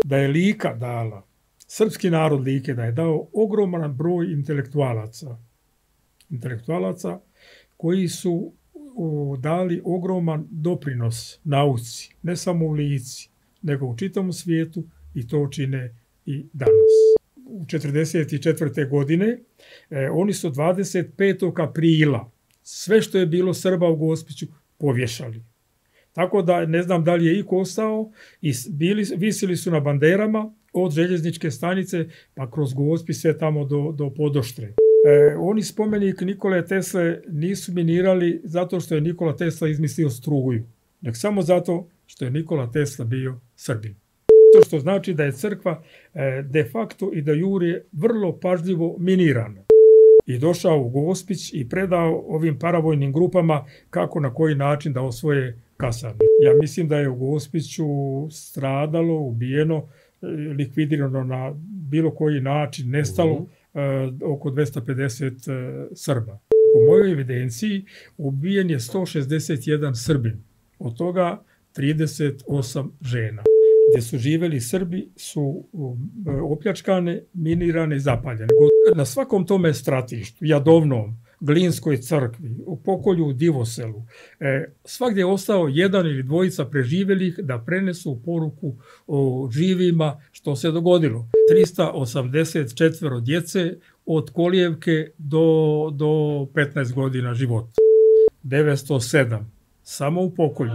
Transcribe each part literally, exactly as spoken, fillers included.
da je Lika dala, srpski narod Like, da je dao ogroman broj intelektualaca, intelektualaca koji su o, dali ogroman doprinos nauci, ne samo u Lici, nego u čitavom svijetu i to čine i danas. U četrdeset četvrte. godine e, oni su dvadeset petog aprila sve što je bilo Srba u Gospiću povješali. Tako da ne znam da li je iko ostao i bili, visili su na banderama od željezničke stanice pa kroz Gospić sve tamo do, do Podoštre. E, oni spomenik Nikole Tesle nisu minirali zato što je Nikola Tesla izmislio struju, nek samo zato što je Nikola Tesla bio Srbin. To što znači da je crkva e, de facto i da jure vrlo pažljivo minirana. I došao u Gospić i predao ovim paravojnim grupama kako na koji način da osvoje kasarne. Ja mislim da je u Gospiću stradalo, ubijeno, likvidirano na bilo koji način, nestalo uh, oko dvesta pedeset uh, Srba. Po mojoj evidenciji ubijen je sto šezdeset jedan Srbin, od toga trideset osam žena. Gdje su živjeli Srbi su opljačkane, minirane i zapaljene. Na svakom tome stratištu, Jadovnom, Glinskoj crkvi, u Pokolju, u Divoselu, e, svagdje je ostao jedan ili dvojica preživjelih da prenesu poruku o živima što se dogodilo. trista osamdeset četiri djece od kolijevke do, do petnaest godina života. devetsto sedam samo u Pokolju.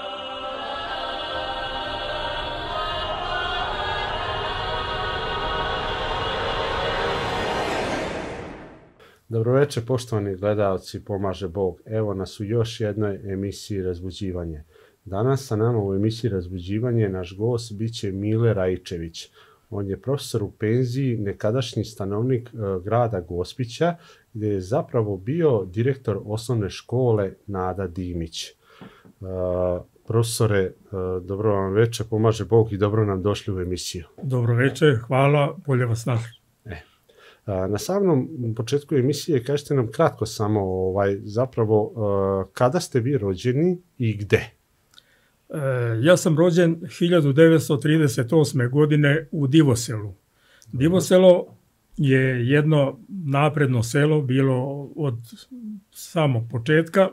Dobroveče, poštovani gledalci, pomaže Bog. Evo nas u još jednoj emisiji Razbuđivanje. Danas sa nama u emisiji Razbuđivanje naš gost biće Mile Raičević. On je profesor u penziji, nekadašnji stanovnik e, grada Gospića, gdje je zapravo bio direktor osnovne škole Nada Dimić. E, profesore, e, dobro vam veče, pomaže Bog i dobro nam došli u emisiju. Dobro veče, hvala, bolje vas našli. Na samom početku emisije kažete nam kratko samo ovaj, zapravo kada ste vi rođeni i gde? E, ja sam rođen hiljadu devetsto trideset osme. godine u Divoselu. Divoselo je jedno napredno selo, bilo od samog početka,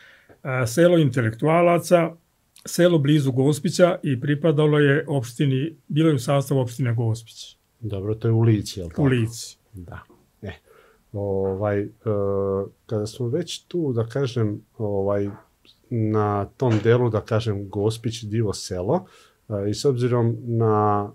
selo intelektualaca, selo blizu Gospića i pripadalo je opštini, bilo je u sastavu opštine Gospić. Dobro, to je u Lici, je li tako? U Lici. Da. E, ovaj, e, kada smo već tu, da kažem, ovaj, na tom delu, da kažem, Gospić, Divoselo, e, i s obzirom na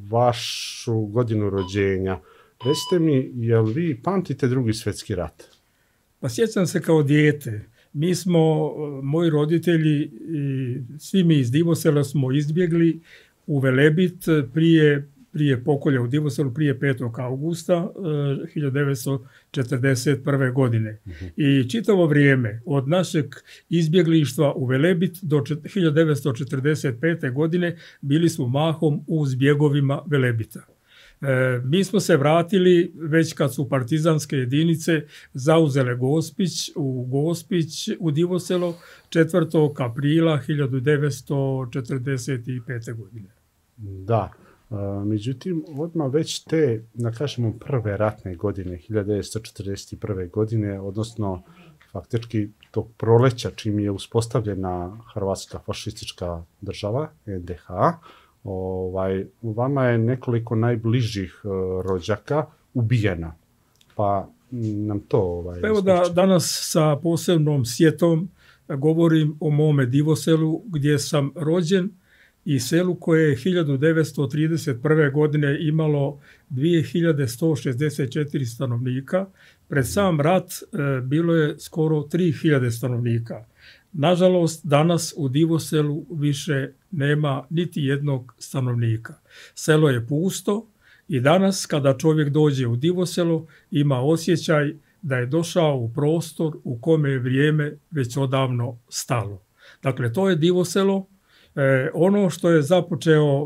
vašu godinu rođenja, recite mi, jel vi pamtite Drugi svjetski rat? Pa sjećam se kao dijete. Mi smo, moji roditelji i svi mi iz Divosela smo izbjegli u Velebit prije prije Pokolja u Divoselu, prije petog augusta hiljadu devetsto četrdeset prve. godine. Uh-huh. I čitavo vrijeme od našeg izbjeglištva u Velebit do hiljadu devetsto četrdeset pete. godine bili smo mahom u zbjegovima Velebita. E, mi smo se vratili već kad su partizanske jedinice zauzele Gospić, u Gospić, u Divoselo četvrtog aprila hiljadu devetsto četrdeset pete. godine. Da. Uh, međutim, odmah već te, da kažemo, prve ratne godine, hiljadu devetsto četrdeset prve. godine, odnosno faktički tog proleća čim je uspostavljena Hrvatska fašistička država, en de ha, ovaj, u vama je nekoliko najbližih uh, rođaka ubijena. Pa nam to... Ovaj, Evo da danas sa posebnom sjetom govorim o mome Divoselu gdje sam rođen i selu koje je hiljadu devetsto trideset prve. godine imalo dvije hiljade sto šezdeset četiri stanovnika. Pred sam rat e, bilo je skoro tri hiljade stanovnika. Nažalost, danas u Divoselu više nema niti jednog stanovnika. Selo je pusto i danas kada čovjek dođe u Divoselo ima osjećaj da je došao u prostor u kome je vrijeme već odavno stalo. Dakle, to je Divoselo. E, ono što je započeo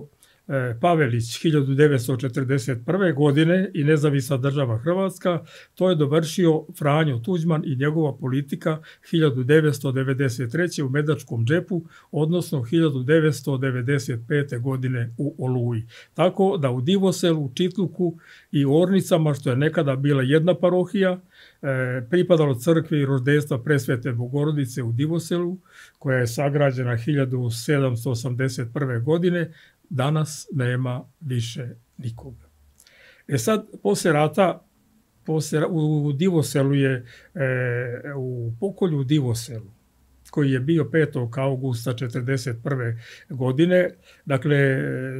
Pavelić hiljadu devetsto četrdeset prve. godine i Nezavisna država Hrvatska, to je dovršio Franjo Tuđman i njegova politika hiljadu devetsto devedeset treće. u Medačkom džepu, odnosno hiljadu devetsto devedeset pete. godine u Oluji. Tako da u Divoselu, Čitluku i Ornicama, što je nekada bila jedna parohija, pripadalo crkvi Roždestva Presvete Bogorodice u Divoselu, koja je sagrađena hiljadu sedamsto osamdeset prve. godine, danas nema više nikoga. E sad, poslije rata, poslije, u Divoselu je, e, u pokolju u Divoselu, koji je bio petog augusta četrdeset prve. godine, dakle,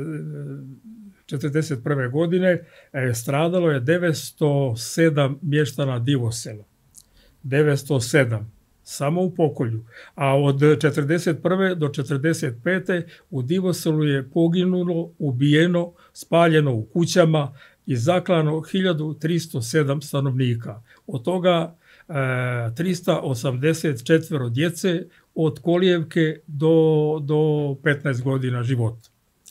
četrdeset prve. godine e, stradalo je devetsto sedam mještana Divosela. devetsto sedam. Samo u pokolju. A od četrdeset prve. do četrdeset pete. u Divoselu je poginulo, ubijeno, spaljeno u kućama i zaklano hiljadu tristo sedam stanovnika. Od toga e, trista osamdeset četiri djece od kolijevke do, do petnaest godina života.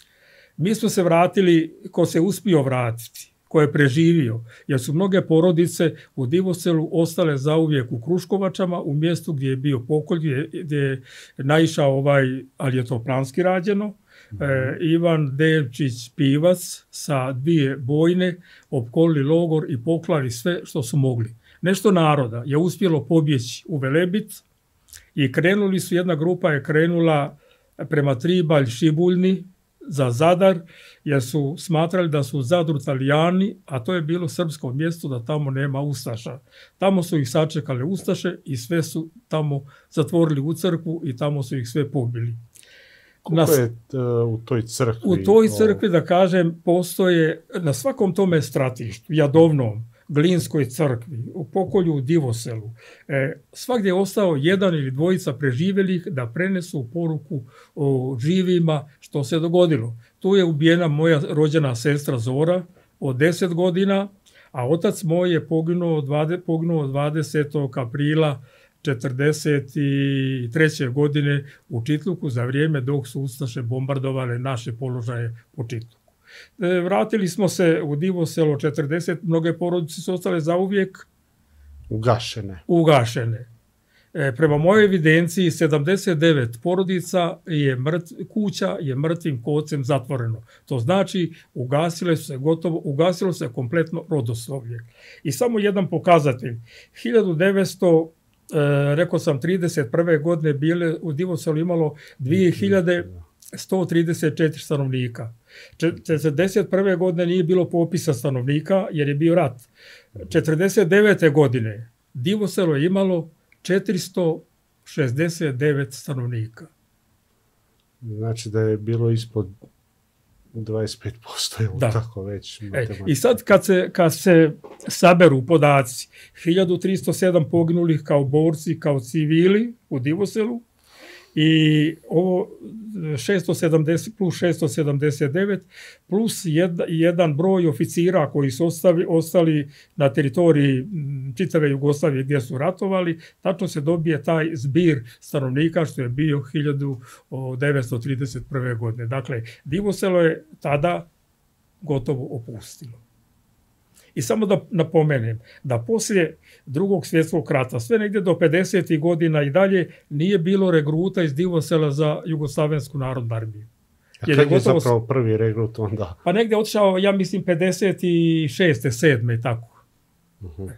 Mi smo se vratili, ko se uspio vratiti, ko je preživio, jer su mnoge porodice u Divoselu ostale zauvijek u Kruškovačama, u mjestu gdje je bio pokolj, gdje, gdje je naišao ovaj, ali je to planski rađeno, mm-hmm. e, Ivan Devčić Pivac sa dvije bojne, opkolili logor i poklali sve što su mogli. Nešto naroda je uspjelo pobjeći u Velebit i krenuli su, jedna grupa je krenula prema Tribalj, Šibuljni, za Zadar, jer su smatrali da su u Zadru Talijani, a to je bilo srpsko mjesto, da tamo nema ustaša. Tamo su ih sačekali ustaše i sve su tamo zatvorili u crkvu i tamo su ih sve pobili. Koliko je uh, u toj crkvi? U toj crkvi, da kažem, postoje na svakom tome stratištu, Jadovnom, Glinskoj crkvi, u pokolju u Divoselu. E, svagdje je ostao jedan ili dvojica preživjelih da prenesu poruku o živima što se dogodilo. Tu je ubijena moja rođena sestra Zora od deset godina, a otac moj je poginuo, poginuo dvadesetog aprila četrdeset treće. godine u Čitluku za vrijeme dok su ustaše bombardovale naše položaje po Čitluku. Vratili smo se u Divoselo četrdeset, mnoge porodice su ostale zauvijek ugašene. ugašene. E, prema mojoj evidenciji sedamdeset devet porodica je mrt, kuća je mrtvim kocem zatvoreno. To znači ugasile su se gotovo, ugasilo se kompletno rodoslovlje. I samo jedan pokazatelj. hiljadu devetsto, e, rekao sam, trideset prve. godine bile u Divoselu imalo dvije hiljade sto trideset četiri stanovnika. četrdeset prve. godine nije bilo popisa stanovnika jer je bio rat. četrdeset devete. godine Divoselo je imalo četiristo šezdeset devet stanovnika. Znači da je bilo ispod dvadeset pet posto, je tako već matematika. E, I sad kad se, kad se saberu podaci, hiljadu tristo sedam poginulih kao borci, kao civili u Divoselu, i ovo šesto sedamdeset plus šesto sedamdeset devet plus jed, jedan broj oficira koji su ostali, ostali na teritoriji čitave Jugoslavije gdje su ratovali, tačno se dobije taj zbir stanovnika što je bio hiljadu devetsto trideset prve. godine. Dakle, Divoselo je tada gotovo opustilo. I samo da napomenem da poslije Drugog svjetskog rata, sve negdje do pedesetih godina i dalje, nije bilo regruta iz Divosela za Jugoslavensku narodnu armiju. A kad je, je zapravo prvi regrut onda? Pa negdje otišao, ja mislim, pedeset šeste, sedme i tako. Uh-huh.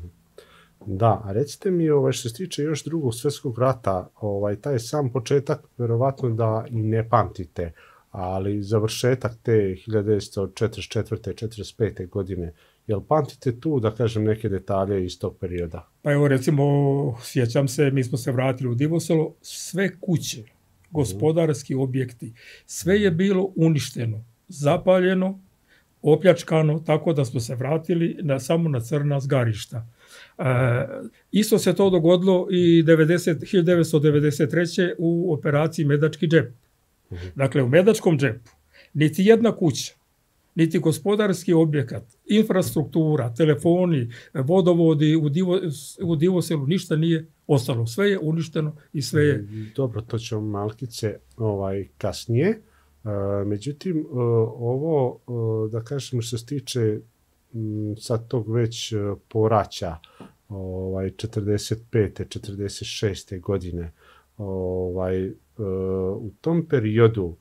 Da, a recite mi, ovaj, što se tiče još Drugog svjetskog rata, ovaj, taj sam početak, vjerovatno da i ne pamtite, ali završetak te hiljadu devetsto četrdeset četvrte. četrdeset pete. godine, jel pamtite tu, da kažem, neke detalje iz tog perioda? Pa evo, recimo, sjećam se, mi smo se vratili u Divoselo, sve kuće, gospodarski objekti, sve je bilo uništeno, zapaljeno, opljačkano, tako da smo se vratili na, samo na crna zgarišta. E, isto se to dogodilo i hiljadu devetsto devedeset treće. u operaciji Medački džep. Uh-huh. Dakle, u Medačkom džepu niti jedna kuća, niti gospodarski objekat, infrastruktura, telefoni, vodovodi u, Divo, u Divoselu, ništa nije ostalo. Sve je uništeno i sve je... Dobro, to ćemo malkice ovaj, kasnije. Međutim, ovo, da kažem, što se tiče sad tog već poraća, ovaj, četrdeset pete četrdeset šeste godine, ovaj, u tom periodu,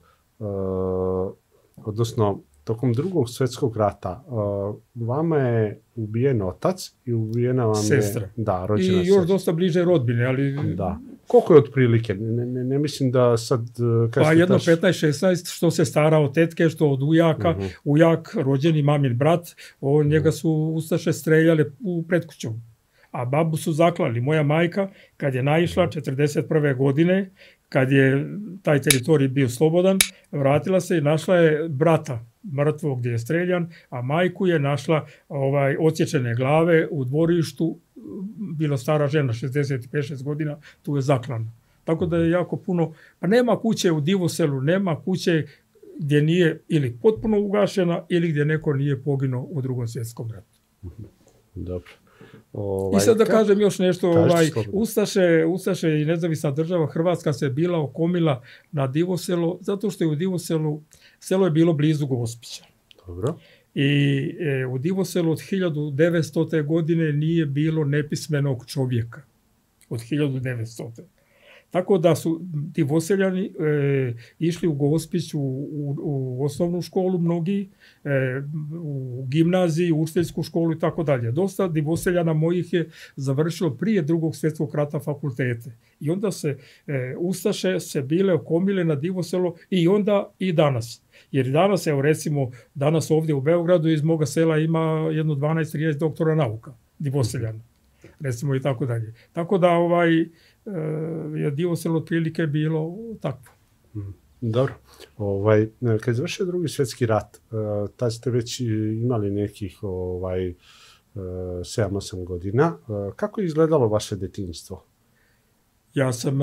odnosno tokom drugog svjetskog rata, vama je ubijen otac i ubijena vam je sestra. Da, rođena I još sestra. Dosta bliže rodbine, ali... Da. Koliko je otprilike? Ne, ne, ne mislim da sad... Pa jedno taš... petnaest šesnaest, što se stara od tetke, što od ujaka. Uh-huh. Ujak, rođeni mamin brat, on, uh-huh. njega su ustaše streljale u predkućom. A babu su zaklali. Moja majka, kad je naišla četrdeset prve godine, kad je taj teritorij bio slobodan, vratila se i našla je brata mrtvog gdje je streljan, a majku je našla ovaj, odsječene glave u dvorištu, bila stara žena, šezdeset pet šest godina, tu je zaklana. Tako da je jako puno, pa nema kuće u Divoselu, nema kuće gdje nije ili potpuno ugašena ili gdje neko nije poginuo u drugom svjetskom ratu. Dobro. Ovaj, I sad da kažem još nešto, ovaj, Ustaše, Ustaše i nezavisna država Hrvatska se bila okomila na Divoselo, zato što je u Divoselu, selo je bilo blizu Gospića. Dobro. I e, u Divoselu od hiljadu devetstote. godine nije bilo nepismenog čovjeka. Od hiljadu devetstote. Tako da su Divoseljani e, išli u Gospić u, u, u osnovnu školu mnogi, e, u gimnaziji, u učiteljsku školu i tako dalje. Dosta Divoseljana mojih je završilo prije drugog svjetskog rata fakultete. I onda se e, Ustaše se bile okomile na Divoselo i onda i danas. Jer danas, evo recimo, danas ovdje u Beogradu iz moga sela ima jedno dvanaest trinaest doktora nauka, Divoseljana. Recimo i tako dalje. Tako da ovaj... je Divoselo otprilike bilo takvo. Dobro. Ovaj, kad je završio drugi svjetski rat, tad ste već imali nekih ovaj, sedam osam godina. Kako je izgledalo vaše djetinjstvo? Ja sam,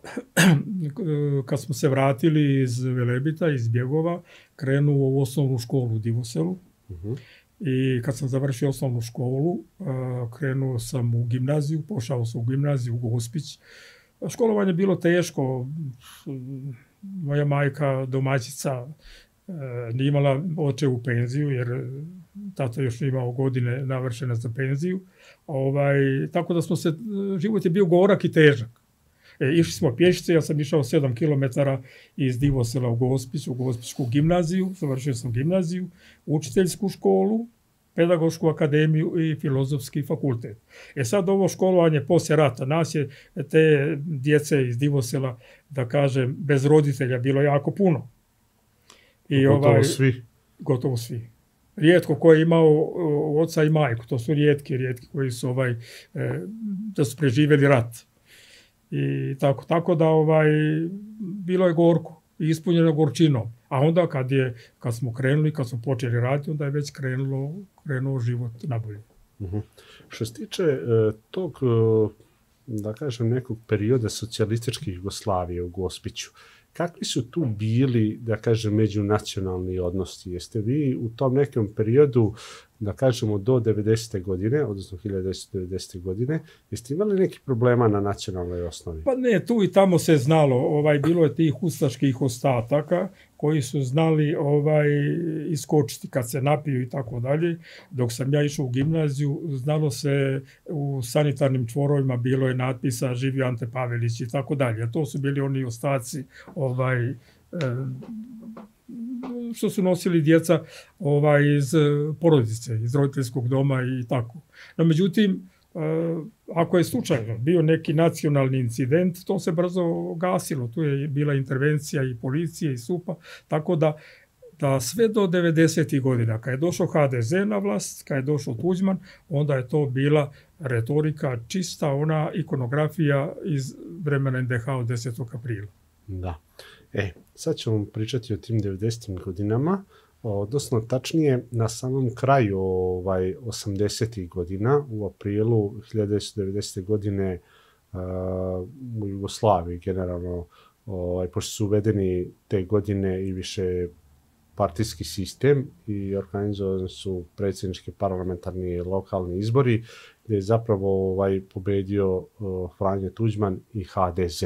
kad smo se vratili iz Velebita, iz Bjegova, krenuo u osnovnu školu u Divoselu. Uh-huh. I kad sam završio osnovnu školu, krenuo sam u gimnaziju, pošao sam u gimnaziju u Gospić. Školovanje je bilo teško. Moja majka, domaćica, nije imala očevu penziju, jer tata još nije imao godine navršene za penziju. Ovaj, tako da smo se, život je bio gorak i težak. E, išli smo pješice, ja sam išao sedam kilometara iz Divosela u Gospić, u Gospićku gimnaziju, završio sam gimnaziju, učiteljsku školu, pedagošku akademiju i filozofski fakultet. E sad ovo školovanje poslije rata, nas je te djece iz Divosela, da kažem, bez roditelja bilo jako puno. I gotovo ovaj, svi? Gotovo svi. Rijetko ko je imao oca i majku, to su rijetki, rijetki koji su ovaj, e, da su preživjeli rat. I tako, tako da ovaj, bilo je gorko, ispunjeno gorčinom. A onda kad, je, kad smo krenuli, kad smo počeli raditi, onda je već krenulo, krenuo život nabolje. Uh-huh. Što se tiče uh, tog, uh, da kažem, nekog perioda socijalističke Jugoslavije u Gospiću, kakvi su tu bili, da kažem, međunacionalni odnosi? Jeste vi u tom nekom periodu, da kažemo, do devedesete. godine, odnosno hiljadu devetsto devedesete. godine, jeste imali neki problema na nacionalnoj osnovi? Pa ne, tu i tamo se znalo, ovaj, bilo je tih ustaških ostataka koji su znali ovaj, iskočiti kad se napiju i tako dalje. Dok sam ja išao u gimnaziju, znalo se u sanitarnim čvorovima, bilo je natpisa živio Ante Pavelić i tako dalje. To su bili oni ostaci ovaj, eh, što su nosili djeca ovaj, iz porodice, iz roditeljskog doma i tako. No, međutim, ako je slučajno bio neki nacionalni incident, to se brzo gasilo. Tu je bila intervencija i policije i supa, tako da, da sve do devedesetih godina, kad je došao ha de ze na vlast, kad je došao Tuđman, onda je to bila retorika, čista ona ikonografija iz vremena en de ha od desetog aprila. Da. E, sad ćemo pričati o tim devedesetim godinama, odnosno tačnije na samom kraju ovaj, osamdesetih godina, u aprilu hiljadu devetsto devedesete. godine uh, u Jugoslaviji generalno, ovaj, pošto su uvedeni te godine i više partijski sistem i organizovani su predsjednički, parlamentarni i lokalni izbori, gdje je zapravo ovaj, pobedio uh, Franjo Tuđman i ha de ze.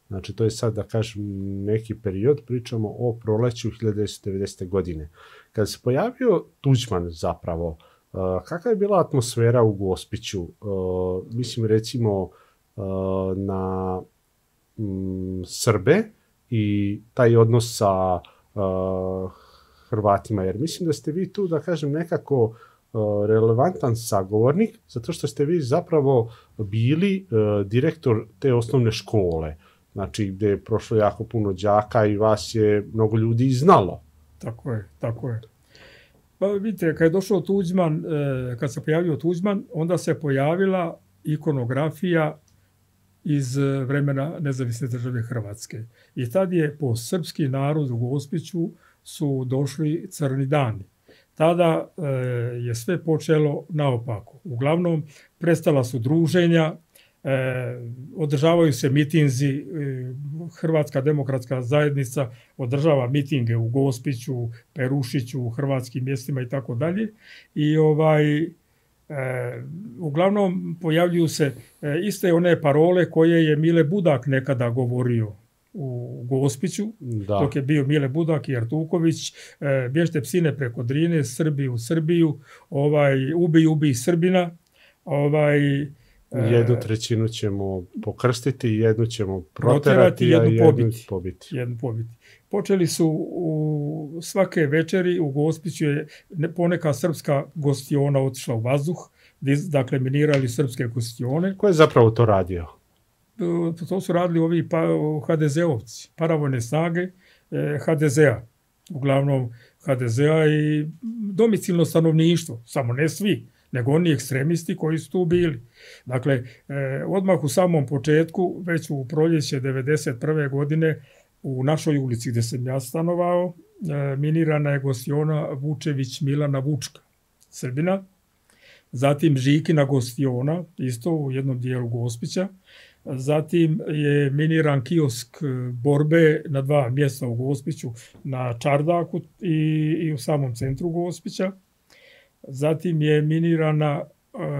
Znači, to je sad, da kažem, neki period, pričamo o proleću hiljadu devetsto devedesete. godine. Kada se pojavio Tuđman zapravo, uh, kakva je bila atmosfera u Gospiću? Uh, mislim, recimo, uh, na um, Srbe i taj odnos sa uh, Hrvatima, jer mislim da ste vi tu, da kažem, nekako uh, relevantan sagovornik, zato što ste vi zapravo bili uh, direktor te osnovne škole. Znači, gde je prošlo jako puno đaka i vas je mnogo ljudi znalo. Tako je, tako je. Pa vidite, kad je došao Tuđman, kad se pojavio Tuđman, onda se pojavila ikonografija iz vremena Nezavisne države Hrvatske. I tad je po srpski narod u Gospiću su došli crni dani. Tada je sve počelo naopako. Uglavnom, prestala su druženja, E, održavaju se mitinzi, e, Hrvatska demokratska zajednica održava mitinge u Gospiću, Perušiću, u hrvatskim mjestima i tako dalje. I ovaj, e, uglavnom pojavljuju se e, iste one parole koje je Mile Budak nekada govorio u Gospiću, da. Dok je bio Mile Budak i Artuković, e, bježte psine preko Drine, Srbi u Srbiju, ovaj, ubij, ubij Srbina, ovaj, jednu trećinu ćemo pokrstiti, jednu ćemo proterati, jednu, a jednu pobiti. pobiti. Jednu pobiti. Počeli su u svake večeri u Gospiću je poneka srpska gostiona otišla u vazduh, dakle minirali srpske gostione. Ko je zapravo to radio? To su radili ovi pa, ha de zeovci, paravojne snage ha de zea. Uglavnom ha de zea i domicilno stanovništvo, samo ne svi, nego oni ekstremisti koji su tu bili. Dakle, eh, odmah u samom početku, već u proljeće devedeset prve. godine, u našoj ulici gdje sam ja stanovao, eh, minirana je gostiona Vučević Milana Vučka, Srbina. Zatim Žikina gostiona, isto u jednom dijelu Gospića. Zatim je miniran kiosk Borbe na dva mjesta u Gospiću, na Čardaku i, i u samom centru Gospića. Zatim je minirana e,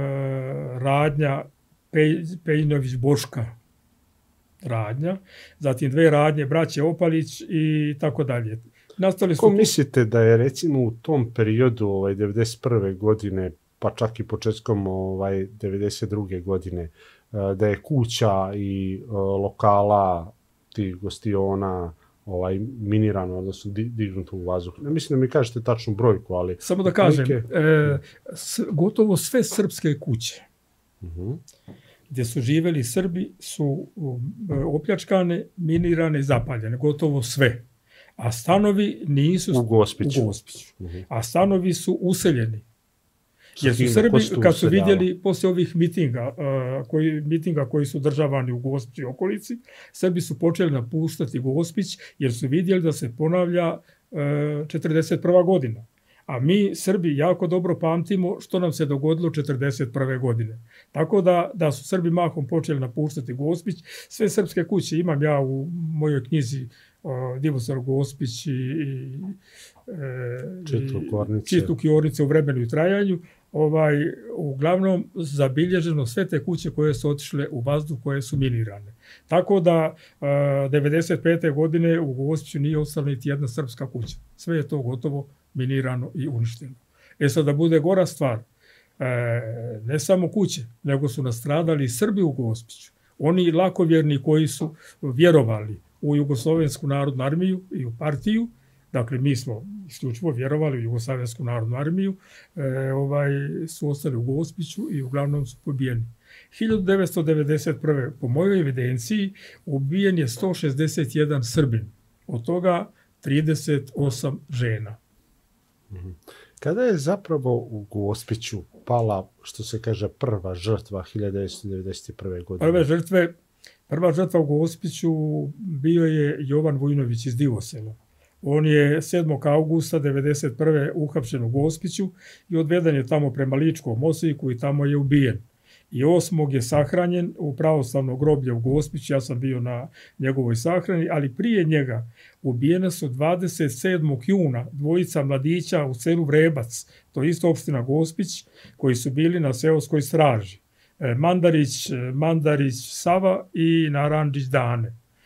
radnja Pej, Pejnović Boška radnja, zatim dve radnje braće Opalić i tako dalje. Nastali su Ko tu... mislite da je recimo u tom periodu ovaj, devedeset prve. godine, pa čak i početkom ovaj, devedeset druge. godine, da je kuća i uh, lokala tih gostiona ovaj, minirano, odnosno dignuto u vazduh. Ne mislim da mi kažete tačnu brojku, ali... Samo da kažem, e, s, gotovo sve srpske kuće uh-huh. gdje su živjeli Srbi su opljačkane, minirane i zapaljene. Gotovo sve. A stanovi nisu... U Gospiću. U Gospiću. Uh-huh. A stanovi su useljeni. Jer su Srbi, kad su vidjeli poslije ovih mitinga, uh, koji, mitinga koji su državani u Gospiću i okolici, Srbi su počeli napuštati Gospić jer su vidjeli da se ponavlja uh, četrdeset prva. godina. A mi, Srbi, jako dobro pamtimo što nam se dogodilo četrdeset prve. godine. Tako da, da su Srbi mahom počeli napuštati Gospić. Sve srpske kuće imam ja u mojoj knjizi uh, Divosar Gospić i, i, e, Čitluk Jornice u vremenu i trajanju. Ovaj, uglavnom zabilježeno sve te kuće koje su otišle u vazduh, koje su minirane. Tako da uh, devedeset pete. godine u Gospiću nije ostala niti jedna srpska kuća. Sve je to gotovo minirano i uništeno. E sad da bude gora stvar, e, ne samo kuće, nego su nastradali Srbi u Gospiću. Oni lakovjerni koji su vjerovali u Jugoslovensku narodnu armiju i u partiju, dakle mi smo isključivo vjerovali u Jugoslovensku narodnu armiju, e, ovaj, su ostali u Gospiću i uglavnom su pobijeni. hiljadu devetsto devedeset prve. po mojoj evidenciji ubijen je sto šezdeset jedan Srbin, od toga trideset osam žena. Kada je zapravo u Gospiću pala, što se kaže, prva žrtva hiljadu devetsto devedeset prve. godine? Prve žrtve, prva žrtva u Gospiću bio je Jovan Vujnović iz Divosela. On je sedmog augusta devedeset prve. uhapšen u Gospiću i odveden je tamo prema Ličkom Osijeku i tamo je ubijen. I osmog je sahranjen u pravoslavno groblje u Gospiću, ja sam bio na njegovoj sahrani, ali prije njega ubijena su dvadeset sedmog juna dvojica mladića u selu Vrebac, to je isto opština Gospić, koji su bili na seoskoj straži. Mandarić, Mandarić Sava i Narandžić Dane.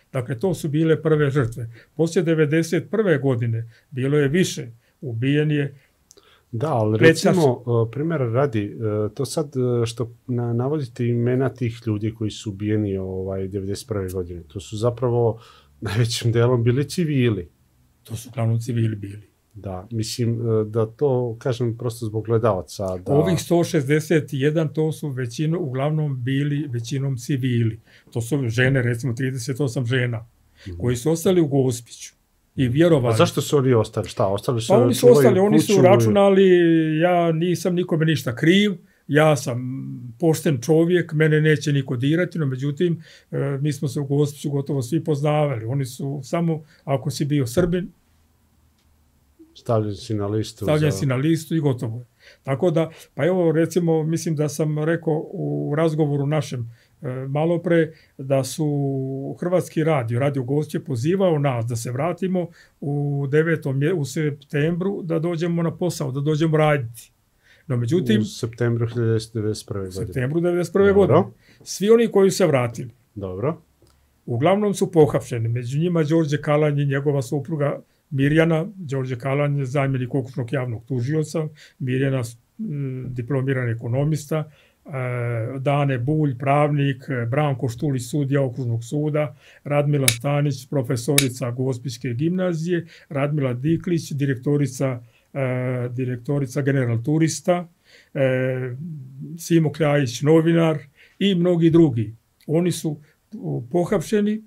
Dakle, to su bile prve žrtve. Poslije devedeset prve godine bilo je više. Ubijen je. Da, ali recimo, primjer radi, to sad što navodite imena tih ljudi koji su ubijeni ovaj, devedeset prve godine, to su zapravo najvećim delom bili civili. To su uglavnom civili bili. Da, mislim da to kažem prosto zbog gledalaca. Da... Ovih sto šezdeset jedan to su većino, uglavnom bili većinom civili. To su žene, recimo trideset osam žena, mm-hmm. koji su ostali u Gospiću. I vjerovali. A zašto su oni ostali? Šta, ostali su? Pa oni su ostali, kuću... oni su računali, ja nisam nikome ništa kriv, ja sam pošten čovjek, mene neće niko dirati, no međutim, mi smo se u Gospiću gotovo svi poznavali. Oni su samo, ako si bio Srbin, stavljen si na listu. Stavljen za... si na listu i gotovo je. Tako da, pa evo recimo, mislim da sam rekao u razgovoru našem e, malo pre, da su Hrvatski radio, Radio Gospić pozivao nas da se vratimo u devetom u septembru, da dođemo na posao, da dođemo raditi. No međutim... U septembru hiljadu devetsto devedeset prve godine. U septembru devedeset prve godine. Svi oni koji su se vratili. Dobro. Uglavnom su pohapšeni. Među njima Đorđe Kalanj i njegova supruga Mirjana. Đorđe Kalanj je zamjenik okružnog javnog tužioca. Mirjana m, diplomirani ekonomista. E, Dane Bulj, pravnik. Branko Štulić, sudija okružnog suda. Radmila Stanić, profesorica Gospićke gimnazije. Radmila Diklić, direktorica E, direktorica General Turista, e, Simo Kljajić, novinar i mnogi drugi. Oni su pohapšeni,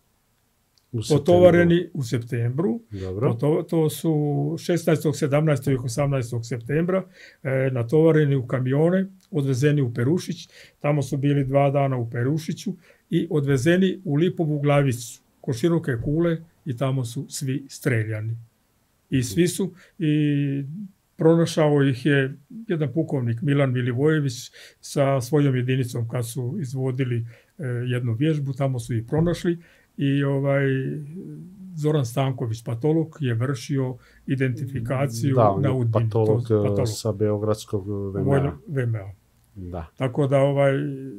potovareni u septembru. Dobro. To, to su šesnaestog, sedamnaestog i osamnaestog septembra e, natovareni u kamione, odvezeni u Perušić. Tamo su bili dva dana u Perušiću i odvezeni u Lipovu Glavicu, ko široke kule, i tamo su svi streljani. I svi su, i pronašao ih je jedan pukovnik Milan Milivojević sa svojom jedinicom kad su izvodili e, jednu vježbu, tamo su ih pronašli i ovaj Zoran Stanković, patolog, je vršio identifikaciju da, na Udbini. Patolog, to, patolog sa Beogradskog V M A. V M A. Da. Tako da ovaj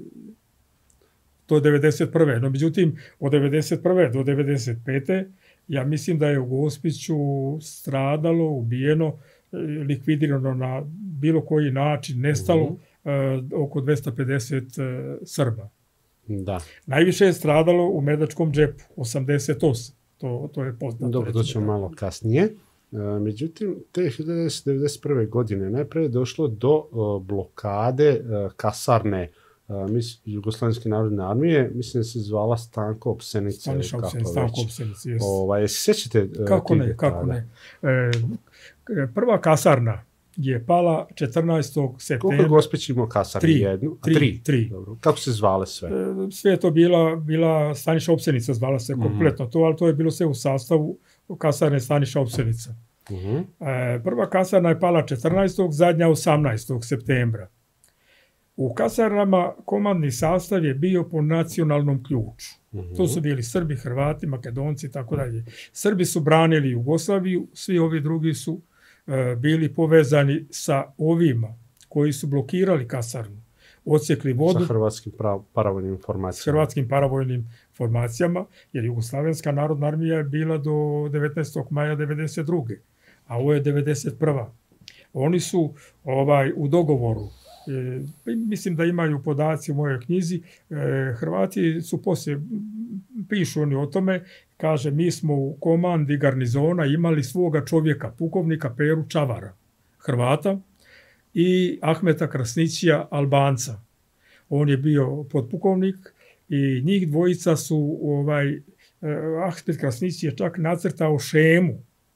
to je devedeset prve. No međutim, od devedeset prve do devedeset pete ja mislim da je u Gospiću stradalo, ubijeno, likvidirano na bilo koji način, nestalo mm-hmm. uh, oko dvesta pedeset uh, Srba. Da. Najviše je stradalo u Medačkom džepu, osamdeset osam. To, to je poznato. Dobro, to ćemo malo kasnije. Uh, međutim, te hiljadu devetsto devedeset prve godine najprije je došlo do uh, blokade uh, kasarne Uh, mis, Jugoslavenske narodne armije, mislim da se zvala Stanko Opsenica. Staniša Opsenica, Stanko Opsenica, jes. Ovaj, se sjećate uh, kako ne, kako ne. E, prva kasarna je pala četrnaestog septembra. Koliko Gospić imao kasarnu? Tri. Jednu? Tri. tri. tri. Dobro. Kako se zvale sve? E, sve je to bila, bila Staniša Opsenica, zvala se mm-hmm. kompletno to, ali to je bilo sve u sastavu kasarne Staniša Opsenica. Mm-hmm. E, prva kasarna je pala četrnaestog, zadnja osamnaestog septembra. U kasarnama komandni sastav je bio po nacionalnom ključu. Mm-hmm. To su bili Srbi, Hrvati, Makedonci i tako dalje. Srbi su branili Jugoslaviju, svi ovi drugi su e, bili povezani sa ovima koji su blokirali kasarnu. Odsjekli vodu. Sa hrvatskim paravojnim formacijama. S hrvatskim paravojnim formacijama, jer Jugoslavenska narodna armija je bila do devetnaestog maja devedeset druge. A ovo je devedeset prva. Oni su ovaj u dogovoru, E, mislim da imaju podaci u mojoj knjizi, e, Hrvati su poslije, pišu oni o tome, kaže mi smo u komandi garnizona imali svoga čovjeka, pukovnika Peru Čavara, Hrvata, i Ahmeta Krasnićija, Albanca. On je bio podpukovnik i njih dvojica su, ovaj, eh, Ahmet Krasnić je čak nacrtao šemu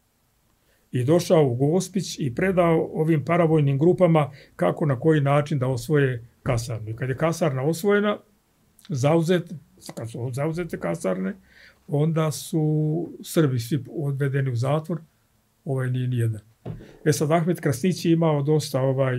i došao u Gospić i predao ovim paravojnim grupama kako na koji način da osvoje kasarnu. I kad je kasarna osvojena, zauzet, kad su zauzete kasarne, onda su Srbi svi odvedeni u zatvor, ovaj nije nijedan. E sad, Ahmet Krasnić je imao dosta ovaj, e,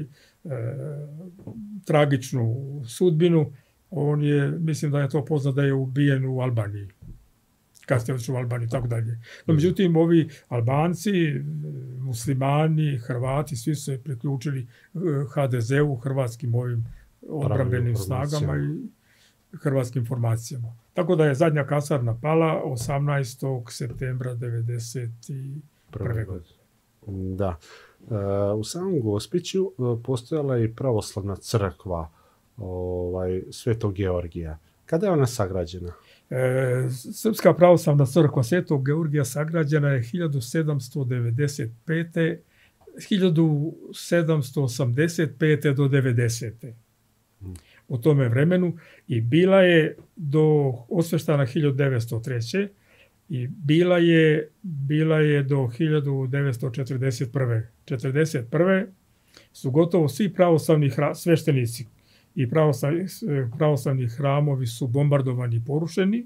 tragičnu sudbinu. On je, mislim da je to poznat da je ubijen u Albaniji. Kad ste otišli u Albaniju, tako dalje. No, međutim, ovi Albanci, muslimani, Hrvati, svi su se priključili ha de zeu, hrvatskim ovim odbrambenim snagama i hrvatskim formacijama. Tako da je zadnja kasarna pala osamnaestog septembra devedeset prve godine. Da. U samom Gospiću postojala je i pravoslavna crkva ovaj, Svetog Georgija. Kada je ona sagrađena? E, Srpska pravoslavna crkva Svetog Georgija sagrađena je hiljadu sedamsto devedeset pete. hiljadu sedamsto osamdeset pete. do devedesete. Hmm. U tome vremenu i bila je do osveštana hiljadu devetsto treće. i bila je, bila je do hiljadu devetsto četrdeset prve. četrdeset prve su gotovo svi pravoslavni hra, sveštenici i pravoslavni, pravoslavni hramovi su bombardovani i porušeni,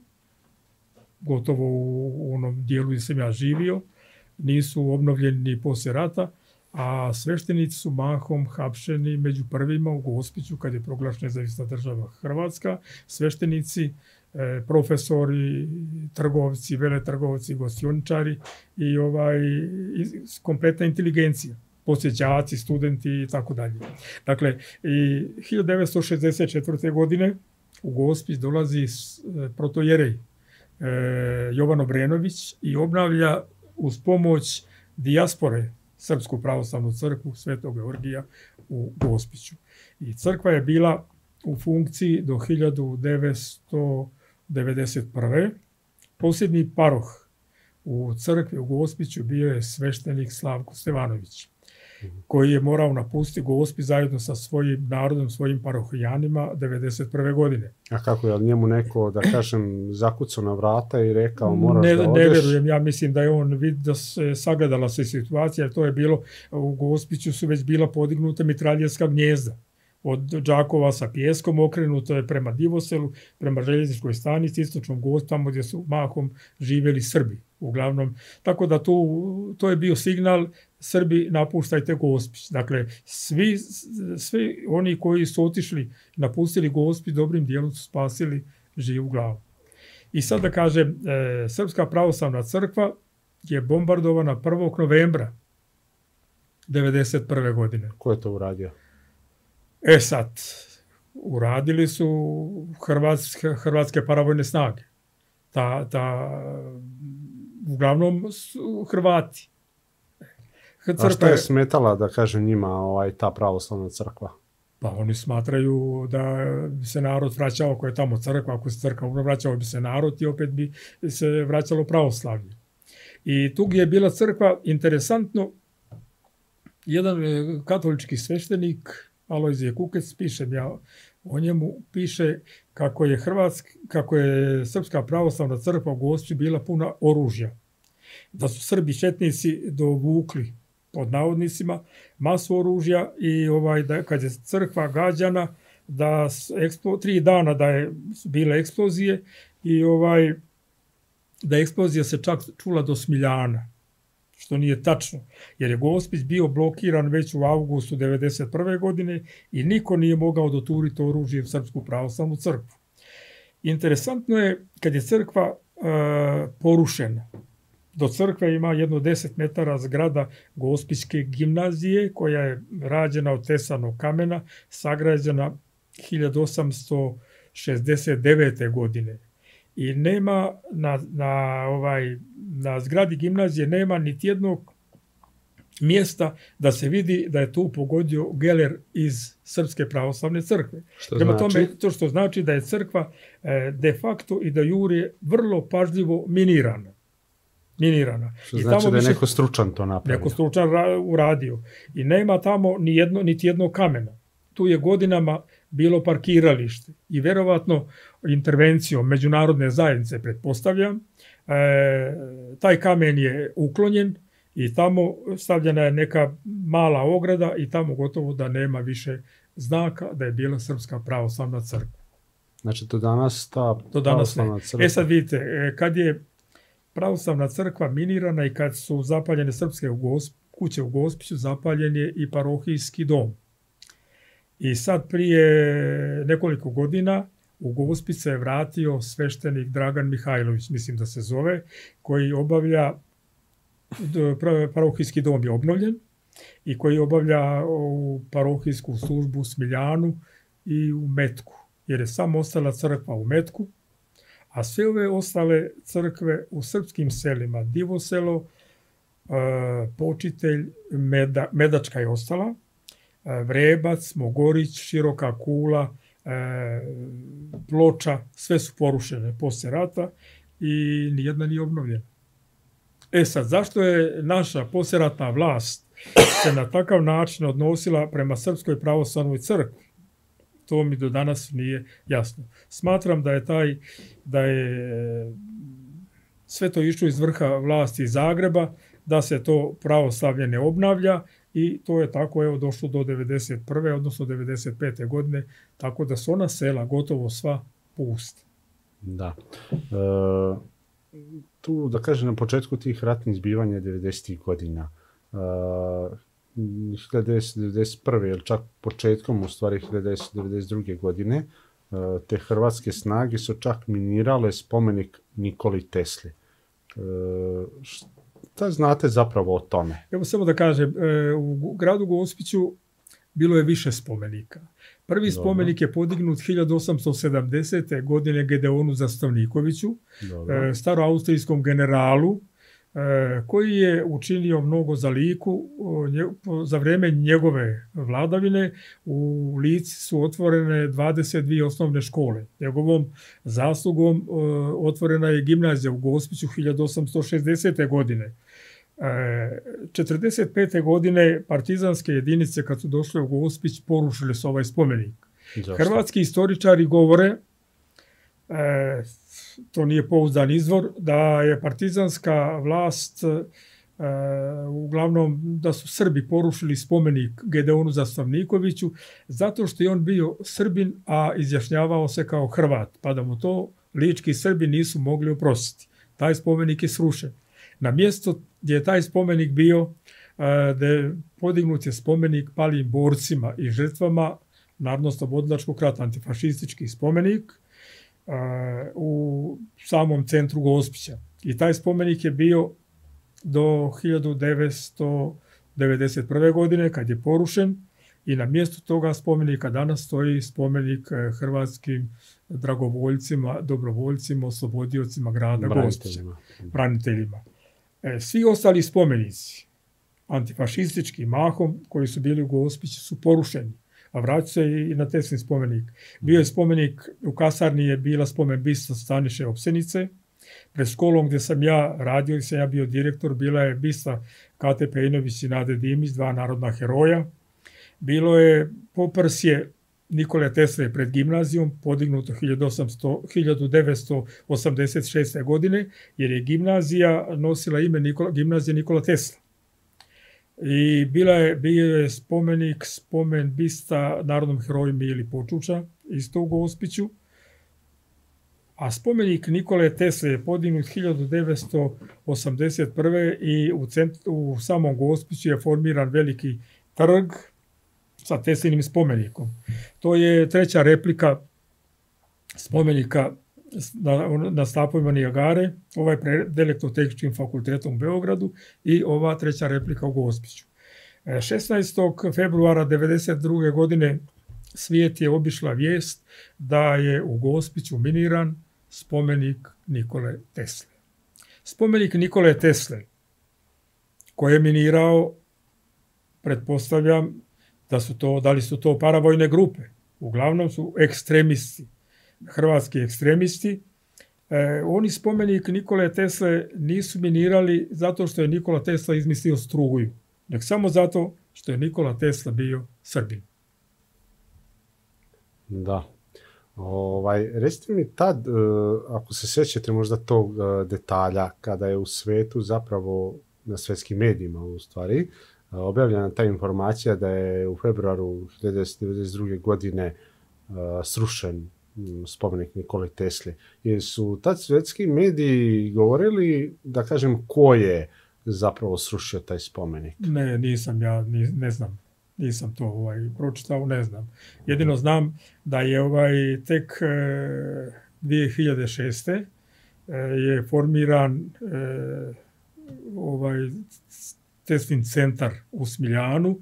gotovo u onom dijelu gdje sam ja živio, nisu obnovljeni ni poslije rata, a sveštenici su mahom hapšeni među prvima u Gospiću kad je proglašena nezavisna država Hrvatska. Sveštenici, e, profesori, trgovci, veletrgovci, gostioničari i ovaj i kompletna inteligencija, poslije đaci, studenti i tako dalje. Dakle, i hiljadu devetsto šezdeset četvrte. godine u Gospić dolazi protojerej e, Jovan Obrenović i obnavlja uz pomoć dijaspore Srpsku pravoslavnu crkvu Svetog Georgija u Gospiću. I crkva je bila u funkciji do hiljadu devetsto devedeset prve. Posljednji paroh u crkvi u Gospiću bio je sveštenik Slavko Stevanović, koji je morao napustiti Gospić zajedno sa svojim narodom, svojim parohijanima devedeset prve. godine. A kako je njemu neko, da kažem, zakucao na vrata i rekao moraš ne, da odeš? Ne vjerujem, ja mislim da je on vid da se sagledala se situacija, jer to je bilo, u Gospiću su već bila podignuta mitraljerska gnjezda. Od Đakova sa Pijeskom okrenuto je prema Divoselu, prema željezničkoj stanici, istočnom Gospiću, tamo gdje su mahom živjeli Srbi. Uglavnom, tako da tu, to je bio signal Srbi napuštajte Gospić. Dakle, svi, svi oni koji su otišli, napustili Gospić, dobrim dijelom su spasili živu glavu. I sad da kažem, e, Srpska pravoslavna crkva je bombardovana prvog novembra devedeset prve. godine. Ko je to uradio? E sad, uradili su Hrvatske, Hrvatske paravojne snage. Ta, ta, uglavnom su Hrvati. Crkva... A šta je smetala, da kažem, njima ovaj, ta pravoslavna crkva? Pa oni smatraju da bi se narod vraćao, ako je tamo crkva, ako se crkva vraćao bi se narod i opet bi se vraćalo pravoslavlje. I tu je bila crkva, interesantno, jedan katolički sveštenik, Alojzije Kukec, pišem ja o njemu, piše kako je, Hrvatsk, kako je Srpska pravoslavna crkva u Gospiću bila puna oružja. Da su Srbi četnici dovukli, pod navodnicima, masu oružja i ovaj, da, kad je crkva gađana, da eksplo, tri dana da je bile eksplozije i ovaj, da eksplozija se čak čula do Smiljana, što nije tačno, jer je Gospić bio blokiran već u avgustu devedeset prve. godine i niko nije mogao doturiti oružje u Srpsku pravoslavnu crkvu. Interesantno je kad je crkva e, porušena. Do crkve ima jedno deset metara zgrada Gospićke gimnazije koja je rađena od tesanog kamena, sagrađena hiljadu osamsto šezdeset devete. godine. I nema na, na, ovaj, na zgradi gimnazije nema niti jednog mjesta da se vidi da je tu pogodio geler iz Srpske pravoslavne crkve. Što Prema znači? tome, to što znači da je crkva eh, de facto i da jure vrlo pažljivo minirana. minirana. Što I znači tamo da je više, neko stručan to napravio. Neko stručan uradio. I nema tamo ni jedno, niti jednog kamena. Tu je godinama bilo parkiralište i vjerovatno intervencijom međunarodne zajednice, pretpostavljam, e, taj kamen je uklonjen i tamo stavljena je neka mala ograda i tamo gotovo da nema više znaka da je bila Srpska pravoslavna crkva. Znači do danas ta do danas pravoslavna ne. crkva... E sad vidite, kad je pravoslavna crkva minirana i kad su zapaljene srpske u Gosp, kuće u Gospiću, zapaljen je i parohijski dom. I sad prije nekoliko godina u Gospić se je vratio sveštenik Dragan Mihajlović, mislim da se zove, koji obavlja, parohijski dom je obnovljen i koji obavlja u parohijsku službu u Smiljanu i u Metku. Jer je samo ostala crkva u Metku, A sve ove ostale crkve u srpskim selima, Divoselo, Počitelj, Meda, Medačka je ostala, Vrebac, Mogorić, Široka Kula, Ploča, sve su porušene posle rata i nijedna nije obnovljena. E sad, zašto je naša posleratna vlast se na takav način odnosila prema Srpskoj pravoslavnoj crkvi? To mi do danas nije jasno. Smatram da je taj, da je sve to išlo iz vrha vlasti iz Zagreba, da se to pravoslavlje ne obnavlja i to je tako evo došlo do devedeset prve odnosno devedeset pete godine, tako da su ona sela gotovo sva pusta. Da. E, tu da kažem na početku tih ratnih zbivanja devedesetih godina, e, hiljadu devetsto devedeset prve ili čak početkom u stvari hiljadu devetsto devedeset druge godine, e, te hrvatske snage su čak minirale spomenik Nikoli Tesli. E, Šta znate zapravo o tome? Evo samo da kažem, u gradu Gospiću bilo je više spomenika. Prvi Dobro. spomenik je podignut hiljadu osamsto sedamdesete godine Gedeonu Zastavnikoviću, Dobro. staroaustrijskom generalu, koji je učinio mnogo za Liku. Za vreme njegove vladavine u Lici su otvorene dvadeset dvije osnovne škole. Njegovom zaslugom otvorena je gimnazija u Gospiću hiljadu osamsto šezdesete godine. četrdeset pete godine partizanske jedinice kad su došle u Gospić porušile su ovaj spomenik. Zašto? Hrvatski istoričari govore, e, to nije pouzdan izvor, da je partizanska vlast, e, uglavnom da su Srbi porušili spomenik Gedeonu Zastavnikoviću zato što je on bio Srbin, a izjašnjavao se kao Hrvat, pa da mu to lički Srbi nisu mogli oprostiti. Taj spomenik je srušen. Na mjesto gdje je taj spomenik bio, da je podignut je spomenik palim borcima i žrtvama Narodnooslobodilačkog rata, antifašistički spomenik u samom centru Gospića. I taj spomenik je bio do hiljadu devetsto devedeset prve godine kad je porušen i na mjestu toga spomenika danas stoji spomenik hrvatskim dragovoljcima, dobrovoljcima, oslobodiocima grada Gospića, braniteljima. Svi ostali spomenici, antifašistički mahom, koji su bili u Gospiću, su porušeni. A vraća se i na Teslin spomenik. Bio je spomenik, u kasarni je bila spomen bista Staniše Opsenice. Pred školom gdje sam ja radio, gdje sam ja bio direktor, bila je bista Kate Pejnović i Nade Dimić, dva narodna heroja. Bilo je poprsje Nikole Tesle pred gimnazijom, podignuto hiljadu devetsto osamdeset šeste. godine, jer je gimnazija nosila ime Nikola, gimnazija Nikola Tesla. I bila je, bio je spomenik, spomen bista narodnom heroju Mili Počuča, isto u Gospiću. A spomenik Nikole Tesle je podignut hiljadu devetsto osamdeset prve. i u, cent, u samom Gospiću je formiran veliki trg sa Teslinim spomenikom. To je treća replika spomenika na, na stapovima Nijagare, ovaj pred Elektrotehničkim fakultetom u Beogradu i ova treća replika u Gospiću. šesnaestog februara devedeset druge. godine svijet je obišla vijest da je u Gospiću miniran spomenik Nikole Tesle. Spomenik Nikole Tesle koji je minirao, pretpostavljam da su to, da li su to paravojne grupe. Uglavnom su ekstremisti, hrvatski ekstremisti. E, oni spomenik Nikole Tesle nisu minirali zato što je Nikola Tesla izmislio struju, nek samo zato što je Nikola Tesla bio Srbin. Da. Ovaj, recite mi tad, ako se sjećate možda tog detalja, kada je u svetu zapravo, na svjetskim medijima u stvari, objavljena ta informacija da je u februaru hiljadu devetsto devedeset druge. godine uh, srušen um, spomenik Nikole Tesli. Jer su tad svjetski mediji govorili, da kažem, ko je zapravo srušio taj spomenik? Ne, nisam ja, ni, ne znam. Nisam to ovaj, pročitao, ne znam. Jedino znam da je ovaj tek e, dvije hiljade šeste. E, je formiran e, ovaj Teslin centar u Smiljanu